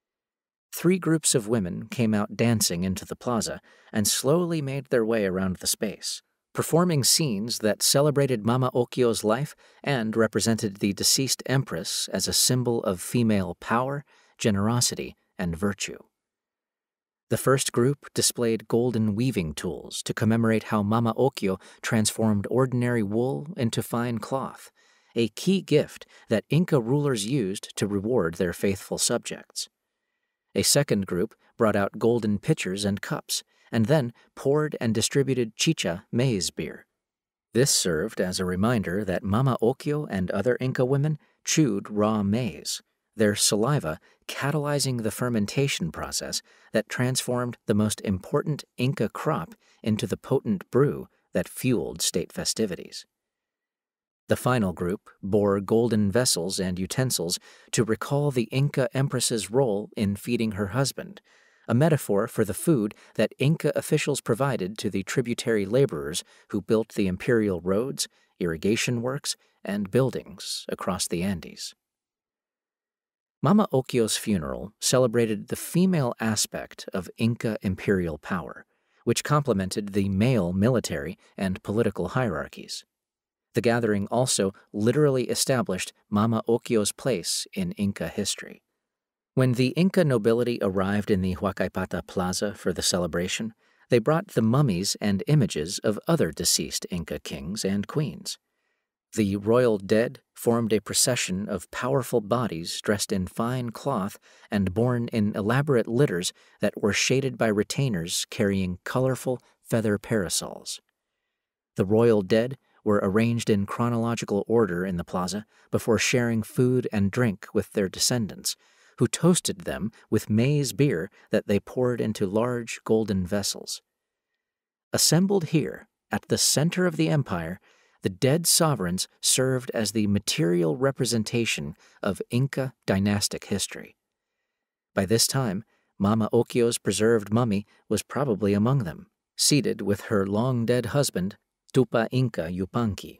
3 groups of women came out dancing into the plaza and slowly made their way around the space, performing scenes that celebrated Mama Occhio's life and represented the deceased empress as a symbol of female power, generosity, and virtue. The first group displayed golden weaving tools to commemorate how Mama Occhio transformed ordinary wool into fine cloth, a key gift that Inca rulers used to reward their faithful subjects. A second group brought out golden pitchers and cups, and then poured and distributed chicha maize beer. This served as a reminder that Mama Occhio and other Inca women chewed raw maize, their saliva catalyzing the fermentation process that transformed the most important Inca crop into the potent brew that fueled state festivities. The final group bore golden vessels and utensils to recall the Inca empress's role in feeding her husband, a metaphor for the food that Inca officials provided to the tributary laborers who built the imperial roads, irrigation works, and buildings across the Andes. Mama Occhio's funeral celebrated the female aspect of Inca imperial power, which complemented the male military and political hierarchies. The gathering also literally established Mama Occhio's place in Inca history. When the Inca nobility arrived in the Huacaypata Plaza for the celebration, they brought the mummies and images of other deceased Inca kings and queens. The royal dead formed a procession of powerful bodies dressed in fine cloth and borne in elaborate litters that were shaded by retainers carrying colorful feather parasols. The royal dead were arranged in chronological order in the plaza before sharing food and drink with their descendants, who toasted them with maize beer that they poured into large golden vessels. Assembled here, at the center of the empire, the dead sovereigns served as the material representation of Inca dynastic history. By this time, Mama Occhio's preserved mummy was probably among them, seated with her long-dead husband, Tupa Inca Yupanqui.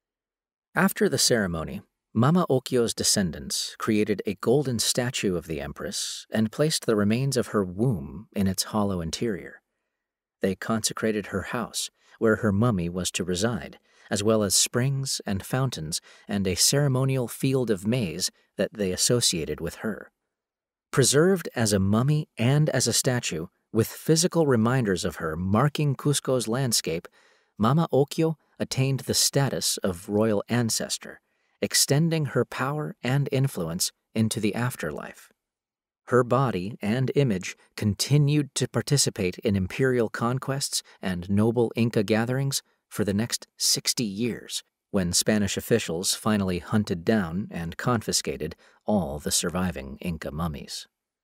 After the ceremony, Mama Occhio's descendants created a golden statue of the empress and placed the remains of her womb in its hollow interior. They consecrated her house, where her mummy was to reside, as well as springs and fountains and a ceremonial field of maize that they associated with her. Preserved as a mummy and as a statue, with physical reminders of her marking Cusco's landscape, Mama Occhio attained the status of royal ancestor, extending her power and influence into the afterlife. Her body and image continued to participate in imperial conquests and noble Inca gatherings for the next 60 years, when Spanish officials finally hunted down and confiscated all the surviving Inca mummies.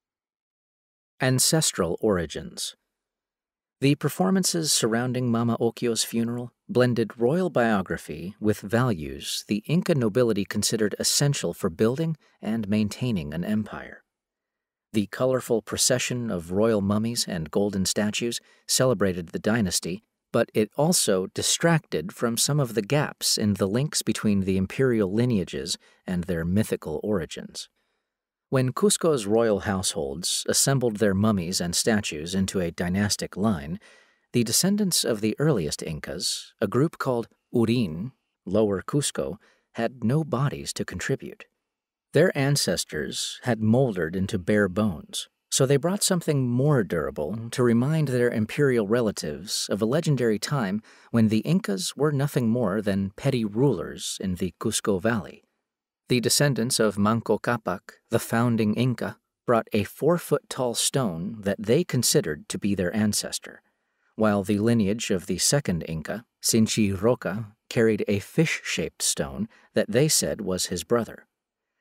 Ancestral origins. The performances surrounding Mama Occhio's funeral blended royal biography with values the Inca nobility considered essential for building and maintaining an empire. The colorful procession of royal mummies and golden statues celebrated the dynasty, but it also distracted from some of the gaps in the links between the imperial lineages and their mythical origins. When Cusco's royal households assembled their mummies and statues into a dynastic line, the descendants of the earliest Incas, a group called Urin, Lower Cusco, had no bodies to contribute. Their ancestors had moldered into bare bones, so they brought something more durable to remind their imperial relatives of a legendary time when the Incas were nothing more than petty rulers in the Cusco Valley. The descendants of Manco Capac, the founding Inca, brought a 4-foot-tall stone that they considered to be their ancestor, while the lineage of the second Inca, Sinchi Roca, carried a fish-shaped stone that they said was his brother.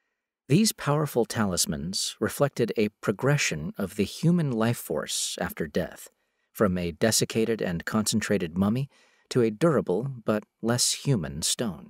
These powerful talismans reflected a progression of the human life force after death, from a desiccated and concentrated mummy to a durable but less human stone.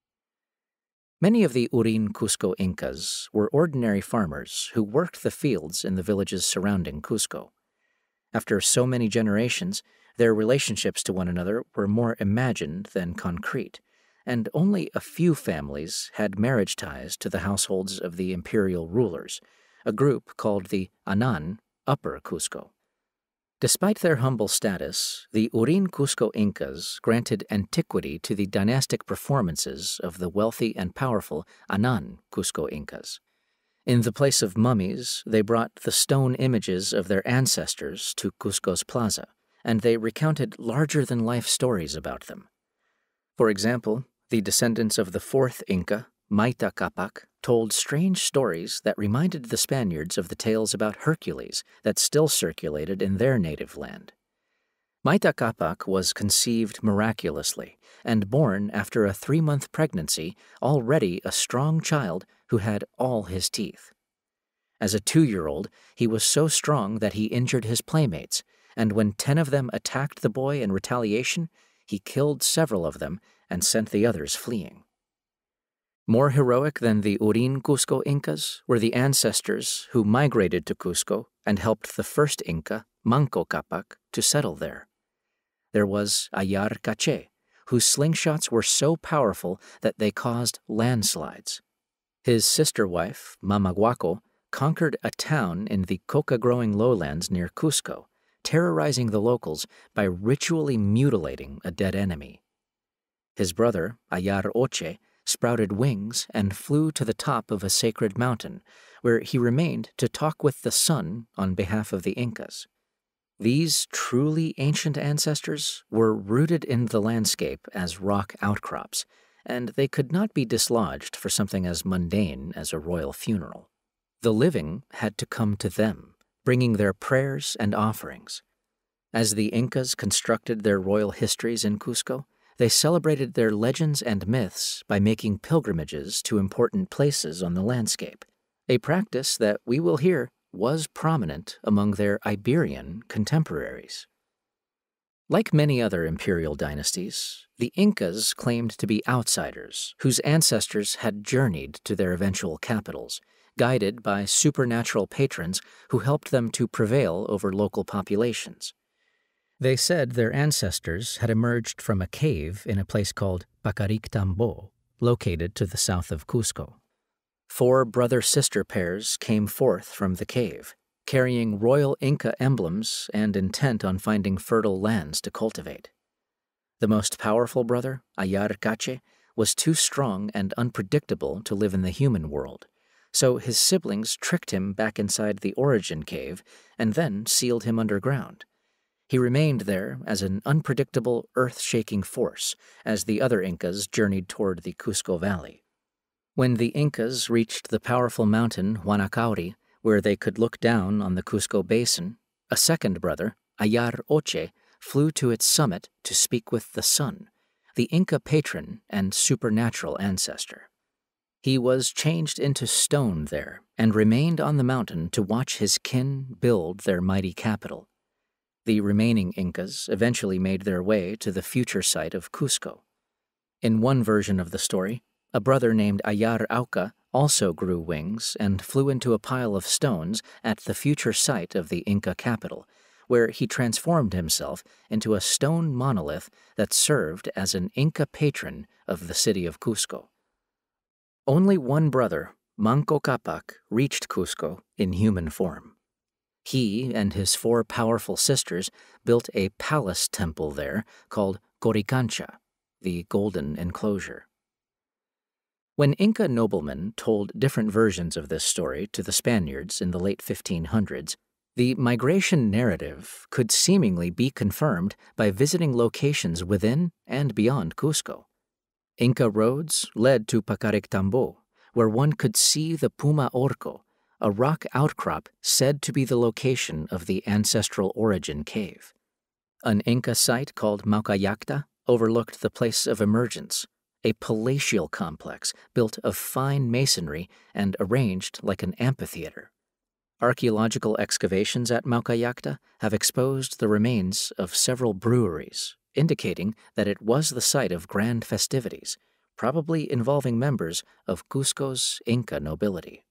Many of the Urin Cusco Incas were ordinary farmers who worked the fields in the villages surrounding Cusco. After so many generations, their relationships to one another were more imagined than concrete, and only a few families had marriage ties to the households of the imperial rulers, a group called the Anan, Upper Cusco. Despite their humble status, the Urin Cusco Incas granted antiquity to the dynastic performances of the wealthy and powerful Anan Cusco Incas. In the place of mummies, they brought the stone images of their ancestors to Cusco's plaza, and they recounted larger-than-life stories about them. For example, the descendants of the fourth Inca, Maita Capac, told strange stories that reminded the Spaniards of the tales about Hercules that still circulated in their native land. Maita Capac was conceived miraculously and born after a 3-month pregnancy, already a strong child who had all his teeth. As a 2-year-old, he was so strong that he injured his playmates, and when 10 of them attacked the boy in retaliation, he killed several of them and sent the others fleeing. More heroic than the Urin Cusco Incas were the ancestors who migrated to Cusco and helped the first Inca, Manco Capac, to settle there. There was Ayar Caché, whose slingshots were so powerful that they caused landslides. His sister wife, Mamaguaco, conquered a town in the coca-growing lowlands near Cusco, terrorizing the locals by ritually mutilating a dead enemy. His brother, Ayar Oche, sprouted wings and flew to the top of a sacred mountain, where he remained to talk with the sun on behalf of the Incas. These truly ancient ancestors were rooted in the landscape as rock outcrops, and they could not be dislodged for something as mundane as a royal funeral. The living had to come to them, bringing their prayers and offerings. As the Incas constructed their royal histories in Cusco, they celebrated their legends and myths by making pilgrimages to important places on the landscape, a practice that we will hear was prominent among their Iberian contemporaries. Like many other imperial dynasties, the Incas claimed to be outsiders whose ancestors had journeyed to their eventual capitals, guided by supernatural patrons who helped them to prevail over local populations. They said their ancestors had emerged from a cave in a place called Pacarictambo, located to the south of Cusco. 4 brother-sister pairs came forth from the cave, carrying royal Inca emblems and intent on finding fertile lands to cultivate. The most powerful brother, Ayar Caché, was too strong and unpredictable to live in the human world, so his siblings tricked him back inside the origin cave and then sealed him underground. He remained there as an unpredictable, earth-shaking force as the other Incas journeyed toward the Cusco Valley. When the Incas reached the powerful mountain Huanacauri, where they could look down on the Cusco Basin, a second brother, Ayar Oche, flew to its summit to speak with the sun, the Inca patron and supernatural ancestor. He was changed into stone there and remained on the mountain to watch his kin build their mighty capital. The remaining Incas eventually made their way to the future site of Cusco. In one version of the story, a brother named Ayar Auca also grew wings and flew into a pile of stones at the future site of the Inca capital, where he transformed himself into a stone monolith that served as an Inca patron of the city of Cusco. Only one brother, Manco Capac, reached Cusco in human form. He and his 4 powerful sisters built a palace temple there called Coricancha, the Golden Enclosure. When Inca noblemen told different versions of this story to the Spaniards in the late 1500s, the migration narrative could seemingly be confirmed by visiting locations within and beyond Cusco. Inca roads led to Pacarictambo, where one could see the Puma Orco, a rock outcrop said to be the location of the ancestral origin cave. An Inca site called Maucallacta overlooked the place of emergence, a palatial complex built of fine masonry and arranged like an amphitheater. Archaeological excavations at Maucallacta have exposed the remains of several breweries, indicating that it was the site of grand festivities, probably involving members of Cusco's Inca nobility.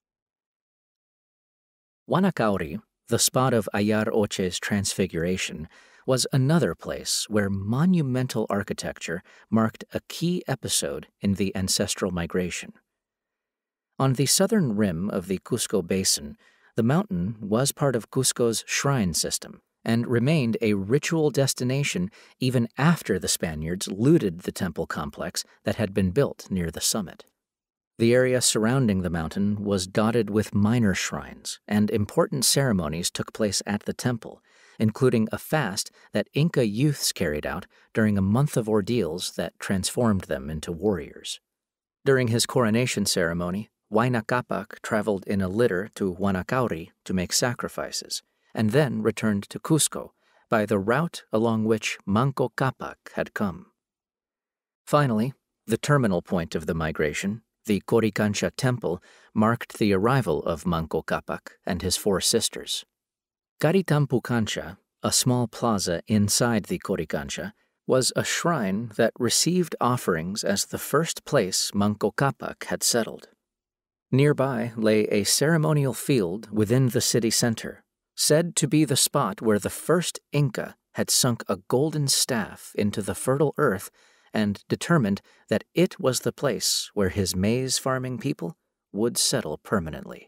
Huanacauri, the spot of Ayar Oche's transfiguration, was another place where monumental architecture marked a key episode in the ancestral migration. On the southern rim of the Cusco Basin, the mountain was part of Cusco's shrine system and remained a ritual destination even after the Spaniards looted the temple complex that had been built near the summit. The area surrounding the mountain was dotted with minor shrines, and important ceremonies took place at the temple, including a fast that Inca youths carried out during a month of ordeals that transformed them into warriors. During his coronation ceremony, Huayna Capac traveled in a litter to Huanacauri to make sacrifices, and then returned to Cusco by the route along which Manco Capac had come. Finally, the terminal point of the migration, the Coricancha Temple, marked the arrival of Manco Capac and his four sisters. Caritampu Cancha, a small plaza inside the Coricancha, was a shrine that received offerings as the first place Manco Capac had settled. Nearby lay a ceremonial field within the city center, said to be the spot where the first Inca had sunk a golden staff into the fertile earth and determined that it was the place where his maize-farming people would settle permanently.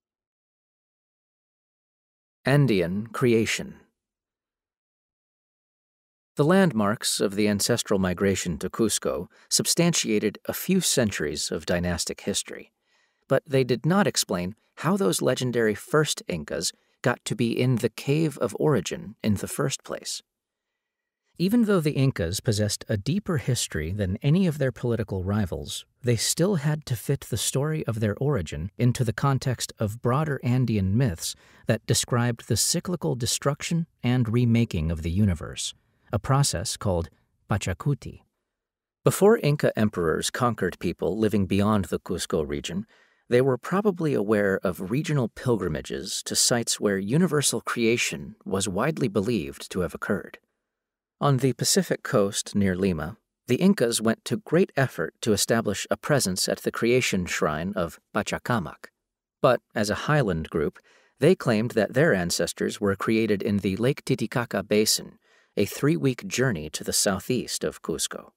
Andean creation. The landmarks of the ancestral migration to Cusco substantiated a few centuries of dynastic history, but they did not explain how those legendary first Incas got to be in the cave of origin in the first place. Even though the Incas possessed a deeper history than any of their political rivals, they still had to fit the story of their origin into the context of broader Andean myths that described the cyclical destruction and remaking of the universe, a process called Pachacuti. Before Inca emperors conquered people living beyond the Cusco region, they were probably aware of regional pilgrimages to sites where universal creation was widely believed to have occurred. On the Pacific coast near Lima, the Incas went to great effort to establish a presence at the creation shrine of Pachacamac. But as a highland group, they claimed that their ancestors were created in the Lake Titicaca Basin, a 3-week journey to the southeast of Cusco.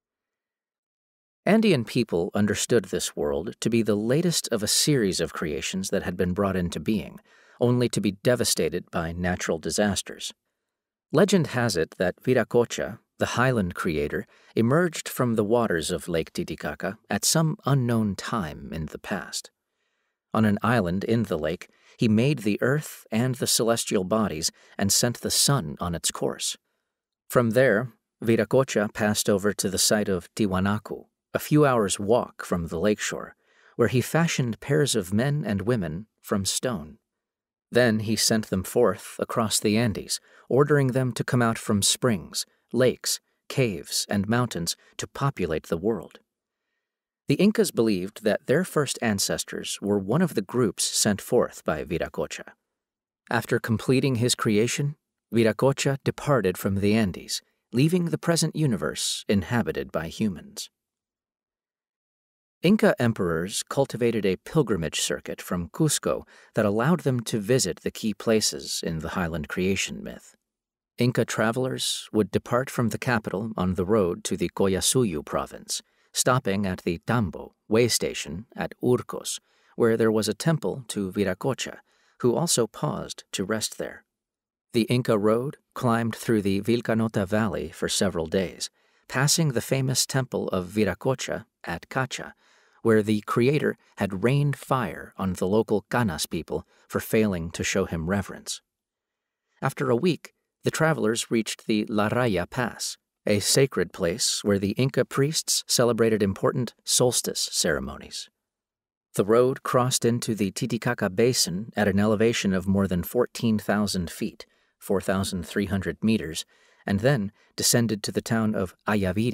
Andean people understood this world to be the latest of a series of creations that had been brought into being, only to be devastated by natural disasters. Legend has it that Viracocha, the highland creator, emerged from the waters of Lake Titicaca at some unknown time in the past. On an island in the lake, he made the earth and the celestial bodies and sent the sun on its course. From there, Viracocha passed over to the site of Tiwanaku, a few hours' walk from the lakeshore, where he fashioned pairs of men and women from stone. Then he sent them forth across the Andes, ordering them to come out from springs, lakes, caves, and mountains to populate the world. The Incas believed that their first ancestors were one of the groups sent forth by Viracocha. After completing his creation, Viracocha departed from the Andes, leaving the present universe inhabited by humans. Inca emperors cultivated a pilgrimage circuit from Cusco that allowed them to visit the key places in the highland creation myth. Inca travelers would depart from the capital on the road to the Collasuyu province, stopping at the Tambo way station at Urcos, where there was a temple to Viracocha, who also paused to rest there. The Inca road climbed through the Vilcanota Valley for several days, passing the famous temple of Viracocha at Cacha, where the creator had rained fire on the local Canas people for failing to show him reverence. After a week, the travelers reached the La Raya Pass, a sacred place where the Inca priests celebrated important solstice ceremonies. The road crossed into the Titicaca Basin at an elevation of more than 14,000 feet, 4,300 meters, and then descended to the town of Ayaviri,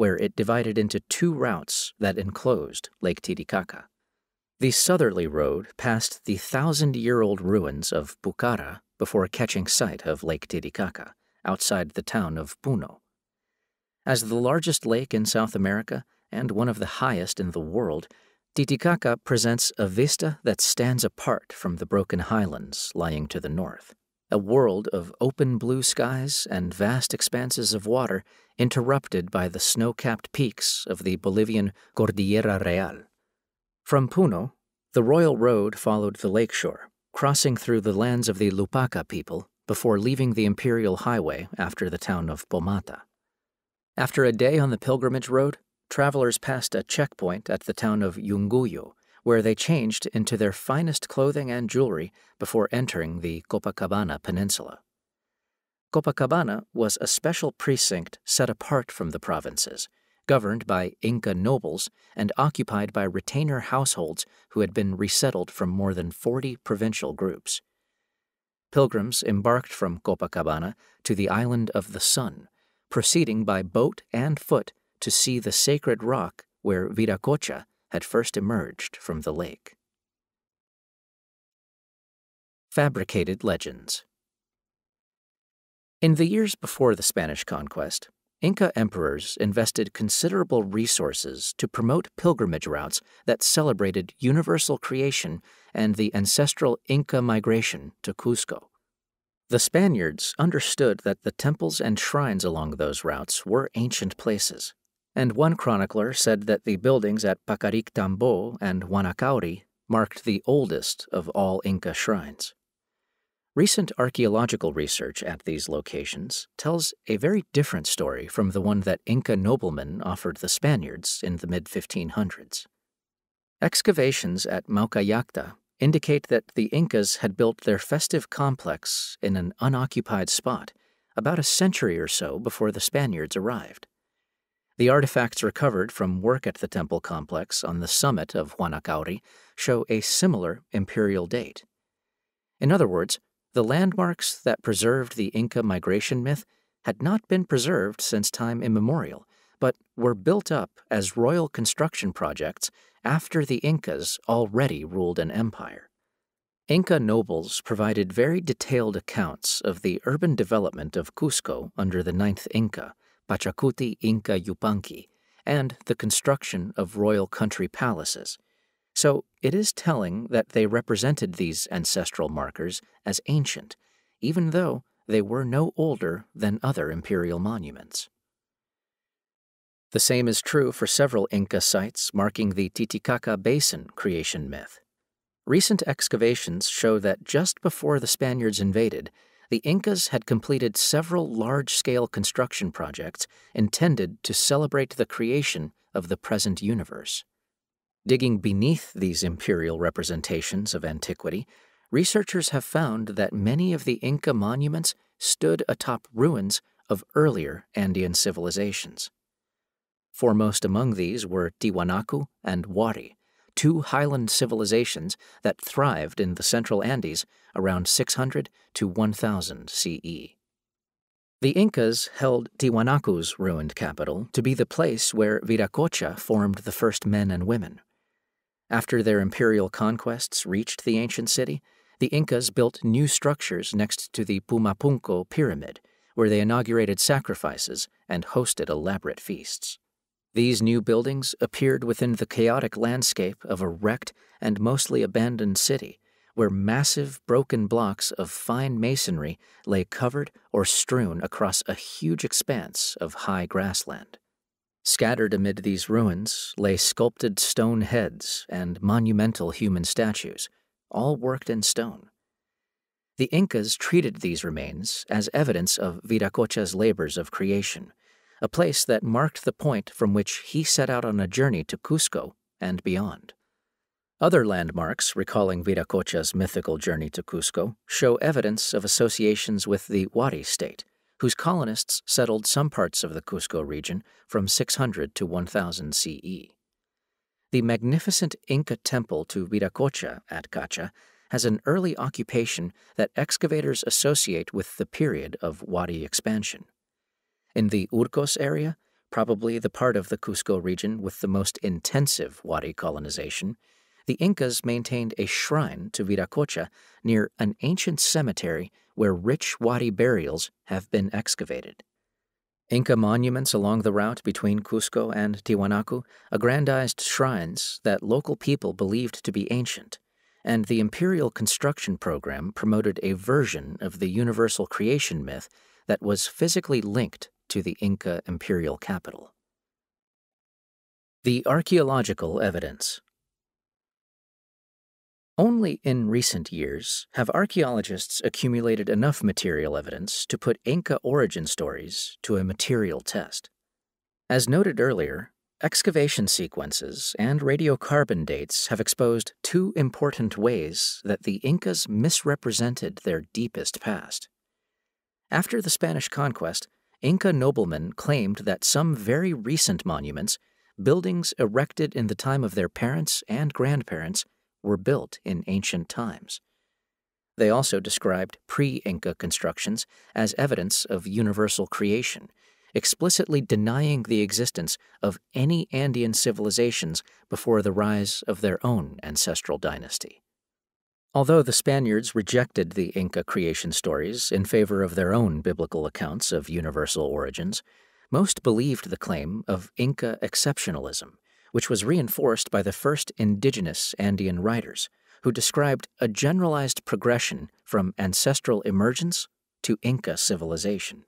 where it divided into two routes that enclosed Lake Titicaca. The southerly road passed the 1,000-year-old ruins of Pucara before catching sight of Lake Titicaca, outside the town of Puno. As the largest lake in South America and one of the highest in the world, Titicaca presents a vista that stands apart from the broken highlands lying to the north, a world of open blue skies and vast expanses of water interrupted by the snow-capped peaks of the Bolivian Cordillera Real. From Puno, the Royal Road followed the lakeshore, crossing through the lands of the Lupaca people before leaving the Imperial Highway after the town of Pomata. After a day on the pilgrimage road, travelers passed a checkpoint at the town of Yunguyo, where they changed into their finest clothing and jewelry before entering the Copacabana Peninsula. Copacabana was a special precinct set apart from the provinces, governed by Inca nobles and occupied by retainer households who had been resettled from more than 40 provincial groups. Pilgrims embarked from Copacabana to the island of the Sun, proceeding by boat and foot to see the sacred rock where Viracocha had first emerged from the lake. Fabricated legends. In the years before the Spanish conquest, Inca emperors invested considerable resources to promote pilgrimage routes that celebrated universal creation and the ancestral Inca migration to Cusco. The Spaniards understood that the temples and shrines along those routes were ancient places, and one chronicler said that the buildings at Pacarictambo and Huanacauri marked the oldest of all Inca shrines. Recent archaeological research at these locations tells a very different story from the one that Inca noblemen offered the Spaniards in the mid-1500s. Excavations at Maucallacta indicate that the Incas had built their festive complex in an unoccupied spot about a century or so before the Spaniards arrived. The artifacts recovered from work at the temple complex on the summit of Huanacauri show a similar imperial date. In other words, the landmarks that preserved the Inca migration myth had not been preserved since time immemorial, but were built up as royal construction projects after the Incas already ruled an empire. Inca nobles provided very detailed accounts of the urban development of Cusco under the 9th Inca, Pachacuti Inca Yupanqui, and the construction of royal country palaces. So it is telling that they represented these ancestral markers as ancient, even though they were no older than other imperial monuments. The same is true for several Inca sites marking the Titicaca Basin creation myth. Recent excavations show that just before the Spaniards invaded, the Incas had completed several large-scale construction projects intended to celebrate the creation of the present universe. Digging beneath these imperial representations of antiquity, researchers have found that many of the Inca monuments stood atop ruins of earlier Andean civilizations. Foremost among these were Tiwanaku and Wari, two highland civilizations that thrived in the central Andes around 600 to 1000 CE. The Incas held Tiwanaku's ruined capital to be the place where Viracocha formed the first men and women. After their imperial conquests reached the ancient city, the Incas built new structures next to the Pumapunco Pyramid, where they inaugurated sacrifices and hosted elaborate feasts. These new buildings appeared within the chaotic landscape of a wrecked and mostly abandoned city, where massive broken blocks of fine masonry lay covered or strewn across a huge expanse of high grassland. Scattered amid these ruins lay sculpted stone heads and monumental human statues, all worked in stone. The Incas treated these remains as evidence of Viracocha's labors of creation, a place that marked the point from which he set out on a journey to Cusco and beyond. Other landmarks recalling Viracocha's mythical journey to Cusco show evidence of associations with the Wari state, whose colonists settled some parts of the Cusco region from 600 to 1000 CE. The magnificent Inca temple to Viracocha at Cacha has an early occupation that excavators associate with the period of Wari expansion. In the Urcos area, probably the part of the Cusco region with the most intensive Wari colonization, the Incas maintained a shrine to Viracocha near an ancient cemetery where rich Wari burials have been excavated. Inca monuments along the route between Cusco and Tiwanaku aggrandized shrines that local people believed to be ancient, and the imperial construction program promoted a version of the universal creation myth that was physically linked to the Inca imperial capital. The archaeological evidence. Only in recent years have archaeologists accumulated enough material evidence to put Inca origin stories to a material test. As noted earlier, excavation sequences and radiocarbon dates have exposed two important ways that the Incas misrepresented their deepest past. After the Spanish conquest, Inca noblemen claimed that some very recent monuments, buildings erected in the time of their parents and grandparents, were built in ancient times. They also described pre-Inca constructions as evidence of universal creation, explicitly denying the existence of any Andean civilizations before the rise of their own ancestral dynasty. Although the Spaniards rejected the Inca creation stories in favor of their own biblical accounts of universal origins, most believed the claim of Inca exceptionalism, which was reinforced by the first indigenous Andean writers, who described a generalized progression from ancestral emergence to Inca civilization.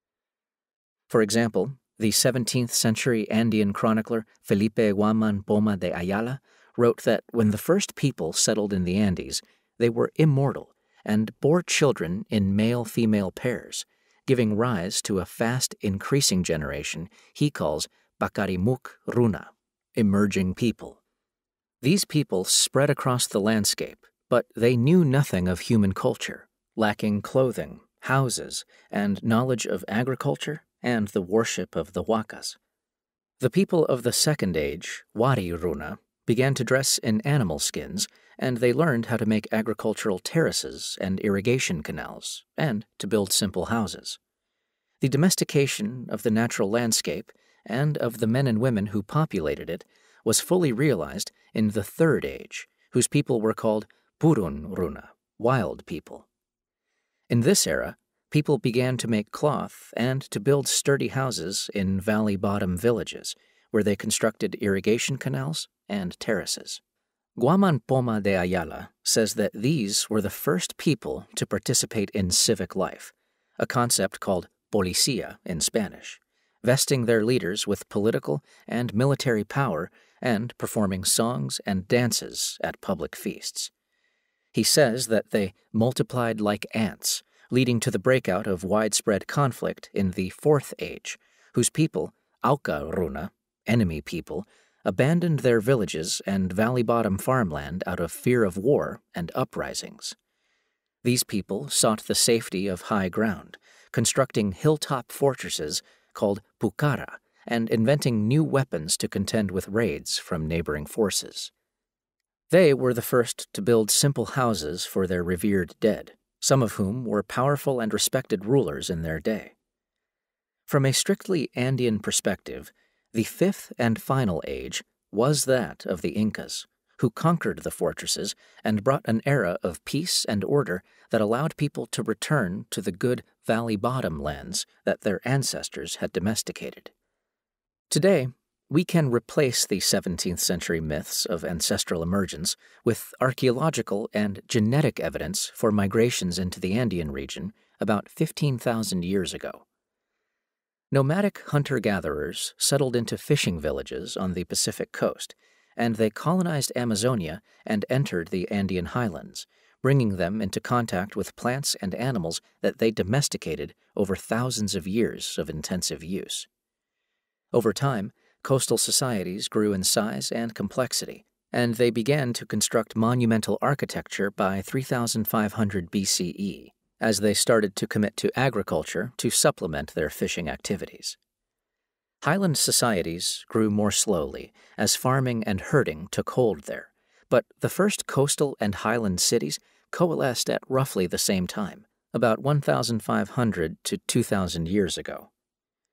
For example, the 17th century Andean chronicler Felipe Guaman Poma de Ayala wrote that when the first people settled in the Andes, they were immortal and bore children in male-female pairs, giving rise to a fast increasing generation he calls Bakarimuk Runa, emerging people. These people spread across the landscape, but they knew nothing of human culture, lacking clothing, houses, and knowledge of agriculture and the worship of the Huacas. The people of the Second Age, Wari Runa, began to dress in animal skins, and they learned how to make agricultural terraces and irrigation canals, and to build simple houses. The domestication of the natural landscape and of the men and women who populated it was fully realized in the Third Age, whose people were called Purun Runa, wild people. In this era, people began to make cloth and to build sturdy houses in valley-bottom villages, where they constructed irrigation canals and terraces. Guaman Poma de Ayala says that these were the first people to participate in civic life, a concept called policía in Spanish, vesting their leaders with political and military power and performing songs and dances at public feasts. He says that they multiplied like ants, leading to the breakout of widespread conflict in the Fourth Age, whose people, Auca Runa, enemy people, abandoned their villages and valley-bottom farmland out of fear of war and uprisings. These people sought the safety of high ground, constructing hilltop fortresses called pucara and inventing new weapons to contend with raids from neighboring forces. They were the first to build simple houses for their revered dead, some of whom were powerful and respected rulers in their day. From a strictly Andean perspective, the fifth and final age was that of the Incas, who conquered the fortresses and brought an era of peace and order that allowed people to return to the good valley-bottom lands that their ancestors had domesticated. Today, we can replace the 17th century myths of ancestral emergence with archaeological and genetic evidence for migrations into the Andean region about 15,000 years ago. Nomadic hunter-gatherers settled into fishing villages on the Pacific coast, and they colonized Amazonia and entered the Andean highlands, bringing them into contact with plants and animals that they domesticated over thousands of years of intensive use. Over time, coastal societies grew in size and complexity, and they began to construct monumental architecture by 3,500 BCE, as they started to commit to agriculture to supplement their fishing activities. Highland societies grew more slowly as farming and herding took hold there, but the first coastal and highland cities coalesced at roughly the same time, about 1,500 to 2,000 years ago.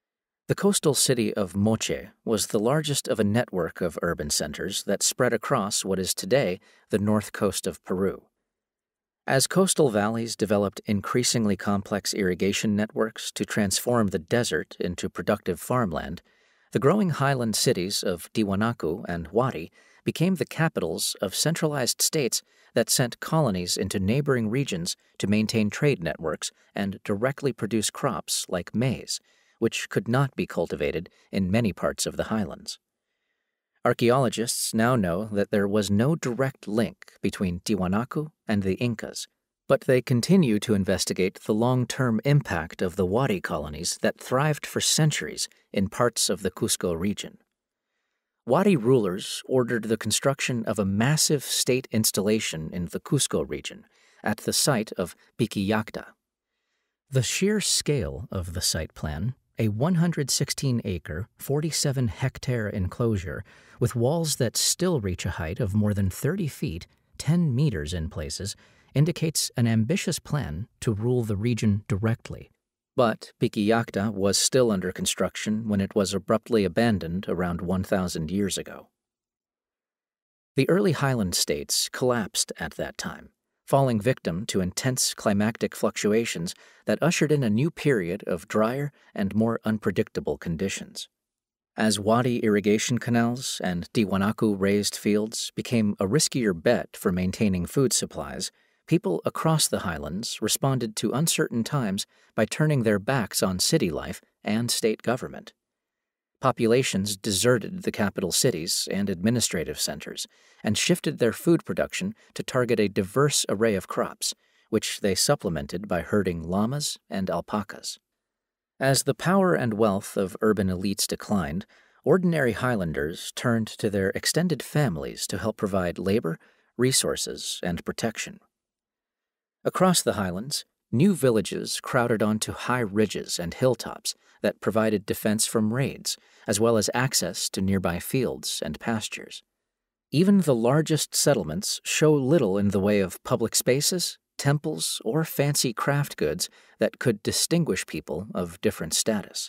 The coastal city of Moche was the largest of a network of urban centers that spread across what is today the north coast of Peru. As coastal valleys developed increasingly complex irrigation networks to transform the desert into productive farmland, the growing highland cities of Tiwanaku and Huari became the capitals of centralized states that sent colonies into neighboring regions to maintain trade networks and directly produce crops like maize, which could not be cultivated in many parts of the highlands. Archaeologists now know that there was no direct link between Tiwanaku and the Incas, but they continue to investigate the long-term impact of the Huari colonies that thrived for centuries in parts of the Cusco region. Huari rulers ordered the construction of a massive state installation in the Cusco region at the site of Piquillacta. The sheer scale of the site plan, a 116-acre, 47-hectare enclosure with walls that still reach a height of more than 30 feet, 10 meters in places, indicates an ambitious plan to rule the region directly. But Piquillacta was still under construction when it was abruptly abandoned around 1,000 years ago. The early highland states collapsed at that time, falling victim to intense climactic fluctuations that ushered in a new period of drier and more unpredictable conditions. As Huari irrigation canals and Tiwanaku raised fields became a riskier bet for maintaining food supplies, people across the highlands responded to uncertain times by turning their backs on city life and state government. Populations deserted the capital cities and administrative centers and shifted their food production to target a diverse array of crops, which they supplemented by herding llamas and alpacas. As the power and wealth of urban elites declined, ordinary highlanders turned to their extended families to help provide labor, resources, and protection. Across the highlands, new villages crowded onto high ridges and hilltops that provided defense from raids, as well as access to nearby fields and pastures. Even the largest settlements show little in the way of public spaces, temples, or fancy craft goods that could distinguish people of different status.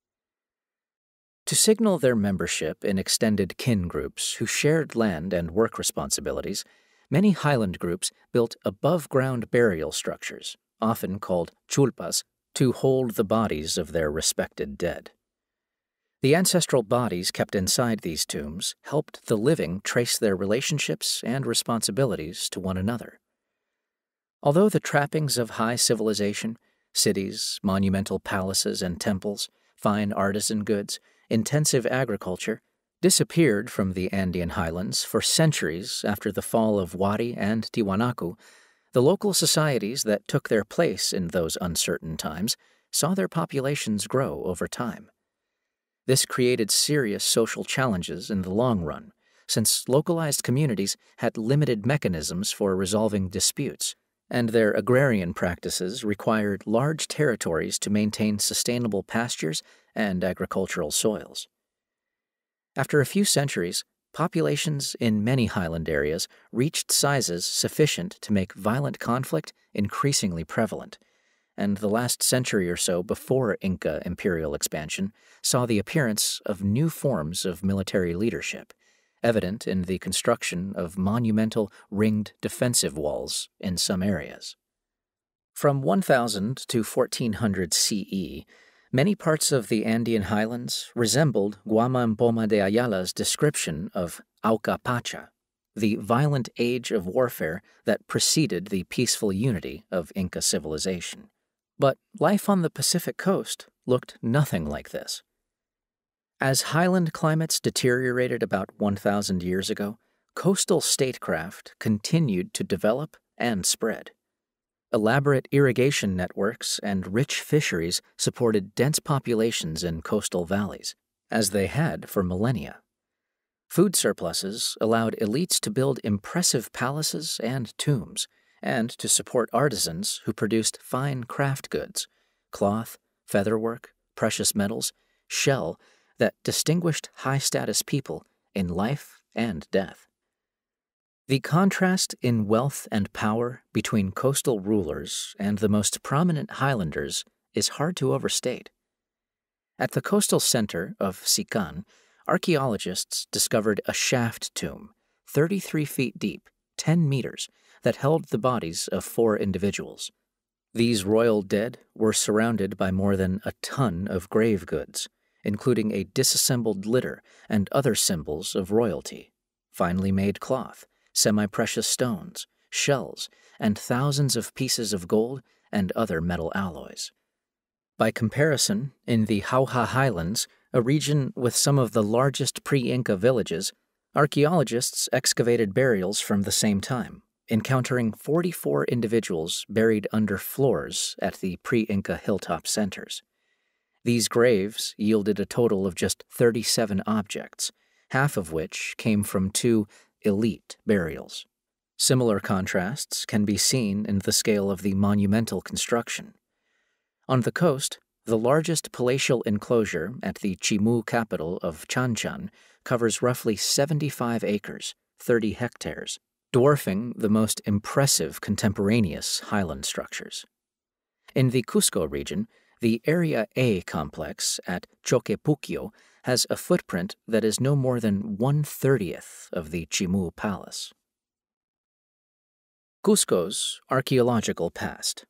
To signal their membership in extended kin groups who shared land and work responsibilities, many highland groups built above-ground burial structures, often called chulpas, to hold the bodies of their respected dead. The ancestral bodies kept inside these tombs helped the living trace their relationships and responsibilities to one another. Although the trappings of high civilization, cities, monumental palaces and temples, fine artisan goods, intensive agriculture, disappeared from the Andean highlands for centuries after the fall of Huari and Tiwanaku, the local societies that took their place in those uncertain times saw their populations grow over time. This created serious social challenges in the long run, since localized communities had limited mechanisms for resolving disputes, and their agrarian practices required large territories to maintain sustainable pastures and agricultural soils. After a few centuries, populations in many highland areas reached sizes sufficient to make violent conflict increasingly prevalent, and the last century or so before Inca imperial expansion saw the appearance of new forms of military leadership, evident in the construction of monumental ringed defensive walls in some areas. From 1000 to 1400 CE, many parts of the Andean highlands resembled Guama Mpoma de Ayala's description of Auca Pacha, the violent age of warfare that preceded the peaceful unity of Inca civilization. But life on the Pacific coast looked nothing like this. As highland climates deteriorated about 1,000 years ago, coastal statecraft continued to develop and spread. Elaborate irrigation networks and rich fisheries supported dense populations in coastal valleys, as they had for millennia. Food surpluses allowed elites to build impressive palaces and tombs, and to support artisans who produced fine craft goods, cloth, featherwork, precious metals, shell, that distinguished high-status people in life and death. The contrast in wealth and power between coastal rulers and the most prominent highlanders is hard to overstate. At the coastal center of Sican, archaeologists discovered a shaft tomb, 33 feet deep, 10 meters, that held the bodies of 4 individuals. These royal dead were surrounded by more than a ton of grave goods, including a disassembled litter and other symbols of royalty, finely made cloth, semi-precious stones, shells, and thousands of pieces of gold and other metal alloys. By comparison, in the Jauja Highlands, a region with some of the largest pre-Inca villages, archaeologists excavated burials from the same time, encountering 44 individuals buried under floors at the pre-Inca hilltop centers. These graves yielded a total of just 37 objects, half of which came from 2 elite burials. Similar contrasts can be seen in the scale of the monumental construction. On the coast, the largest palatial enclosure at the Chimu capital of Chanchan covers roughly 75 acres, 30 hectares, dwarfing the most impressive contemporaneous highland structures. In the Cusco region, the Area A complex at Choquepuquio has a footprint that is no more than 1/30th of the Chimu Palace. Cusco's archaeological past.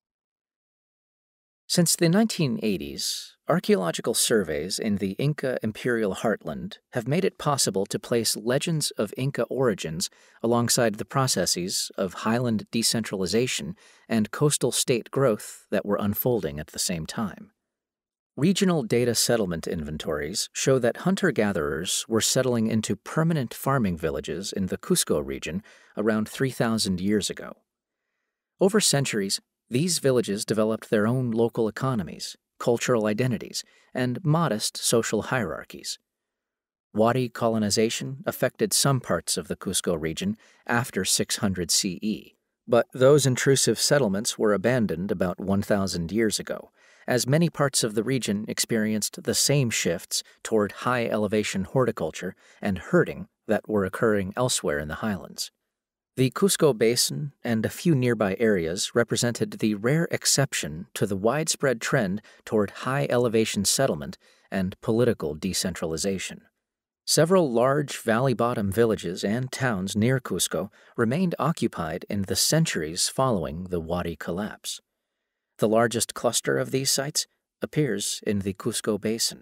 Since the 1980s, archaeological surveys in the Inca imperial heartland have made it possible to place legends of Inca origins alongside the processes of highland decentralization and coastal state growth that were unfolding at the same time. Regional data settlement inventories show that hunter-gatherers were settling into permanent farming villages in the Cusco region around 3,000 years ago. Over centuries, these villages developed their own local economies, cultural identities, and modest social hierarchies. Wadi colonization affected some parts of the Cusco region after 600 CE, but those intrusive settlements were abandoned about 1,000 years ago, as many parts of the region experienced the same shifts toward high-elevation horticulture and herding that were occurring elsewhere in the highlands. The Cusco Basin and a few nearby areas represented the rare exception to the widespread trend toward high-elevation settlement and political decentralization. Several large valley-bottom villages and towns near Cusco remained occupied in the centuries following the Wadi collapse. The largest cluster of these sites appears in the Cusco Basin.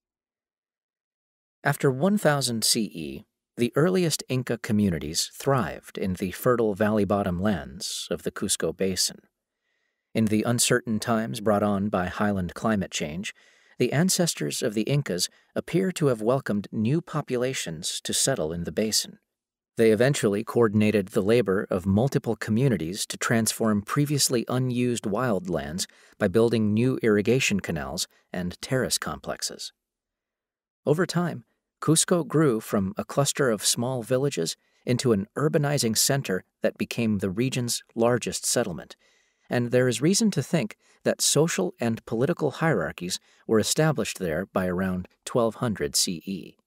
After 1000 CE, the earliest Inca communities thrived in the fertile valley-bottom lands of the Cusco Basin. In the uncertain times brought on by highland climate change, the ancestors of the Incas appear to have welcomed new populations to settle in the basin. They eventually coordinated the labor of multiple communities to transform previously unused wildlands by building new irrigation canals and terrace complexes. Over time, Cusco grew from a cluster of small villages into an urbanizing center that became the region's largest settlement, and there is reason to think that social and political hierarchies were established there by around 1200 CE.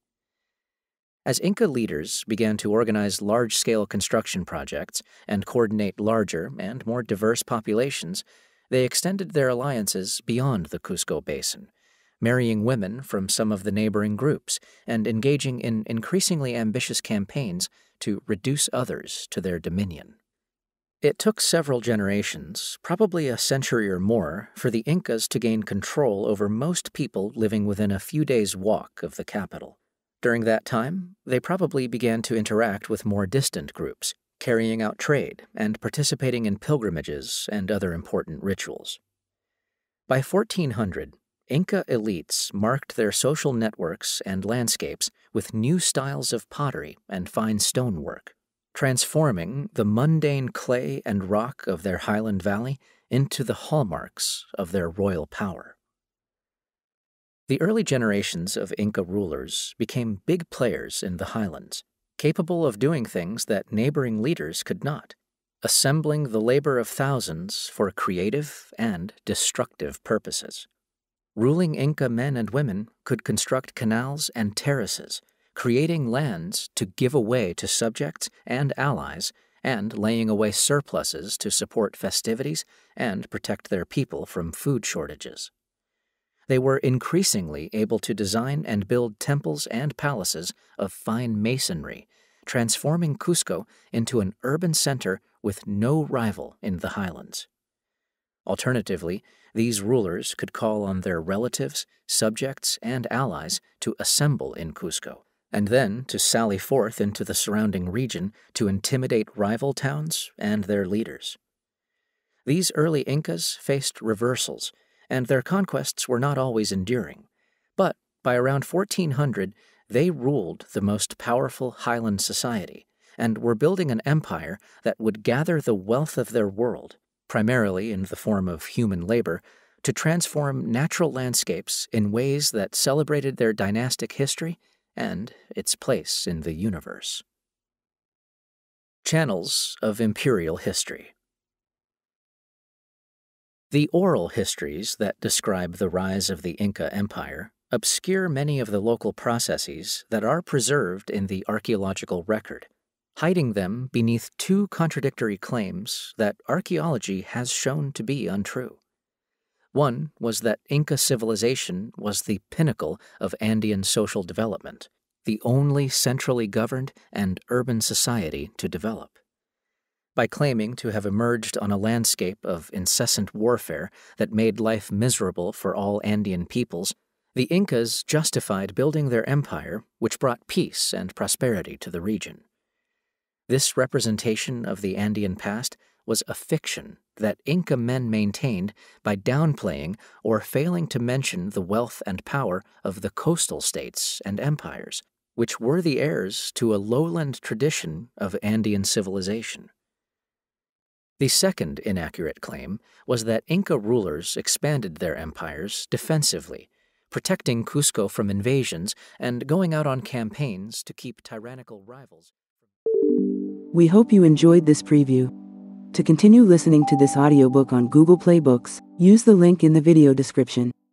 As Inca leaders began to organize large-scale construction projects and coordinate larger and more diverse populations, they extended their alliances beyond the Cusco Basin, marrying women from some of the neighboring groups and engaging in increasingly ambitious campaigns to reduce others to their dominion. It took several generations, probably a century or more, for the Incas to gain control over most people living within a few days' walk of the capital. During that time, they probably began to interact with more distant groups, carrying out trade and participating in pilgrimages and other important rituals. By 1400, Inca elites marked their social networks and landscapes with new styles of pottery and fine stonework, transforming the mundane clay and rock of their highland valley into the hallmarks of their royal power. The early generations of Inca rulers became big players in the highlands, capable of doing things that neighboring leaders could not, assembling the labor of thousands for creative and destructive purposes. Ruling Inca men and women could construct canals and terraces, creating lands to give away to subjects and allies, and laying away surpluses to support festivities and protect their people from food shortages. They were increasingly able to design and build temples and palaces of fine masonry, transforming Cusco into an urban center with no rival in the highlands. Alternatively, these rulers could call on their relatives, subjects, and allies to assemble in Cusco, and then to sally forth into the surrounding region to intimidate rival towns and their leaders. These early Incas faced reversals, and their conquests were not always enduring. But by around 1400, they ruled the most powerful highland society and were building an empire that would gather the wealth of their world, primarily in the form of human labor, to transform natural landscapes in ways that celebrated their dynastic history and its place in the universe. Channels of Imperial History. The oral histories that describe the rise of the Inca Empire obscure many of the local processes that are preserved in the archaeological record, hiding them beneath two contradictory claims that archaeology has shown to be untrue. One was that Inca civilization was the pinnacle of Andean social development, the only centrally governed and urban society to develop. By claiming to have emerged on a landscape of incessant warfare that made life miserable for all Andean peoples, the Incas justified building their empire, which brought peace and prosperity to the region. This representation of the Andean past was a fiction that Inca men maintained by downplaying or failing to mention the wealth and power of the coastal states and empires, which were the heirs to a lowland tradition of Andean civilization. The second inaccurate claim was that Inca rulers expanded their empires defensively, protecting Cusco from invasions and going out on campaigns to keep tyrannical rivals. We hope you enjoyed this preview. To continue listening to this audiobook on Google Play Books, use the link in the video description.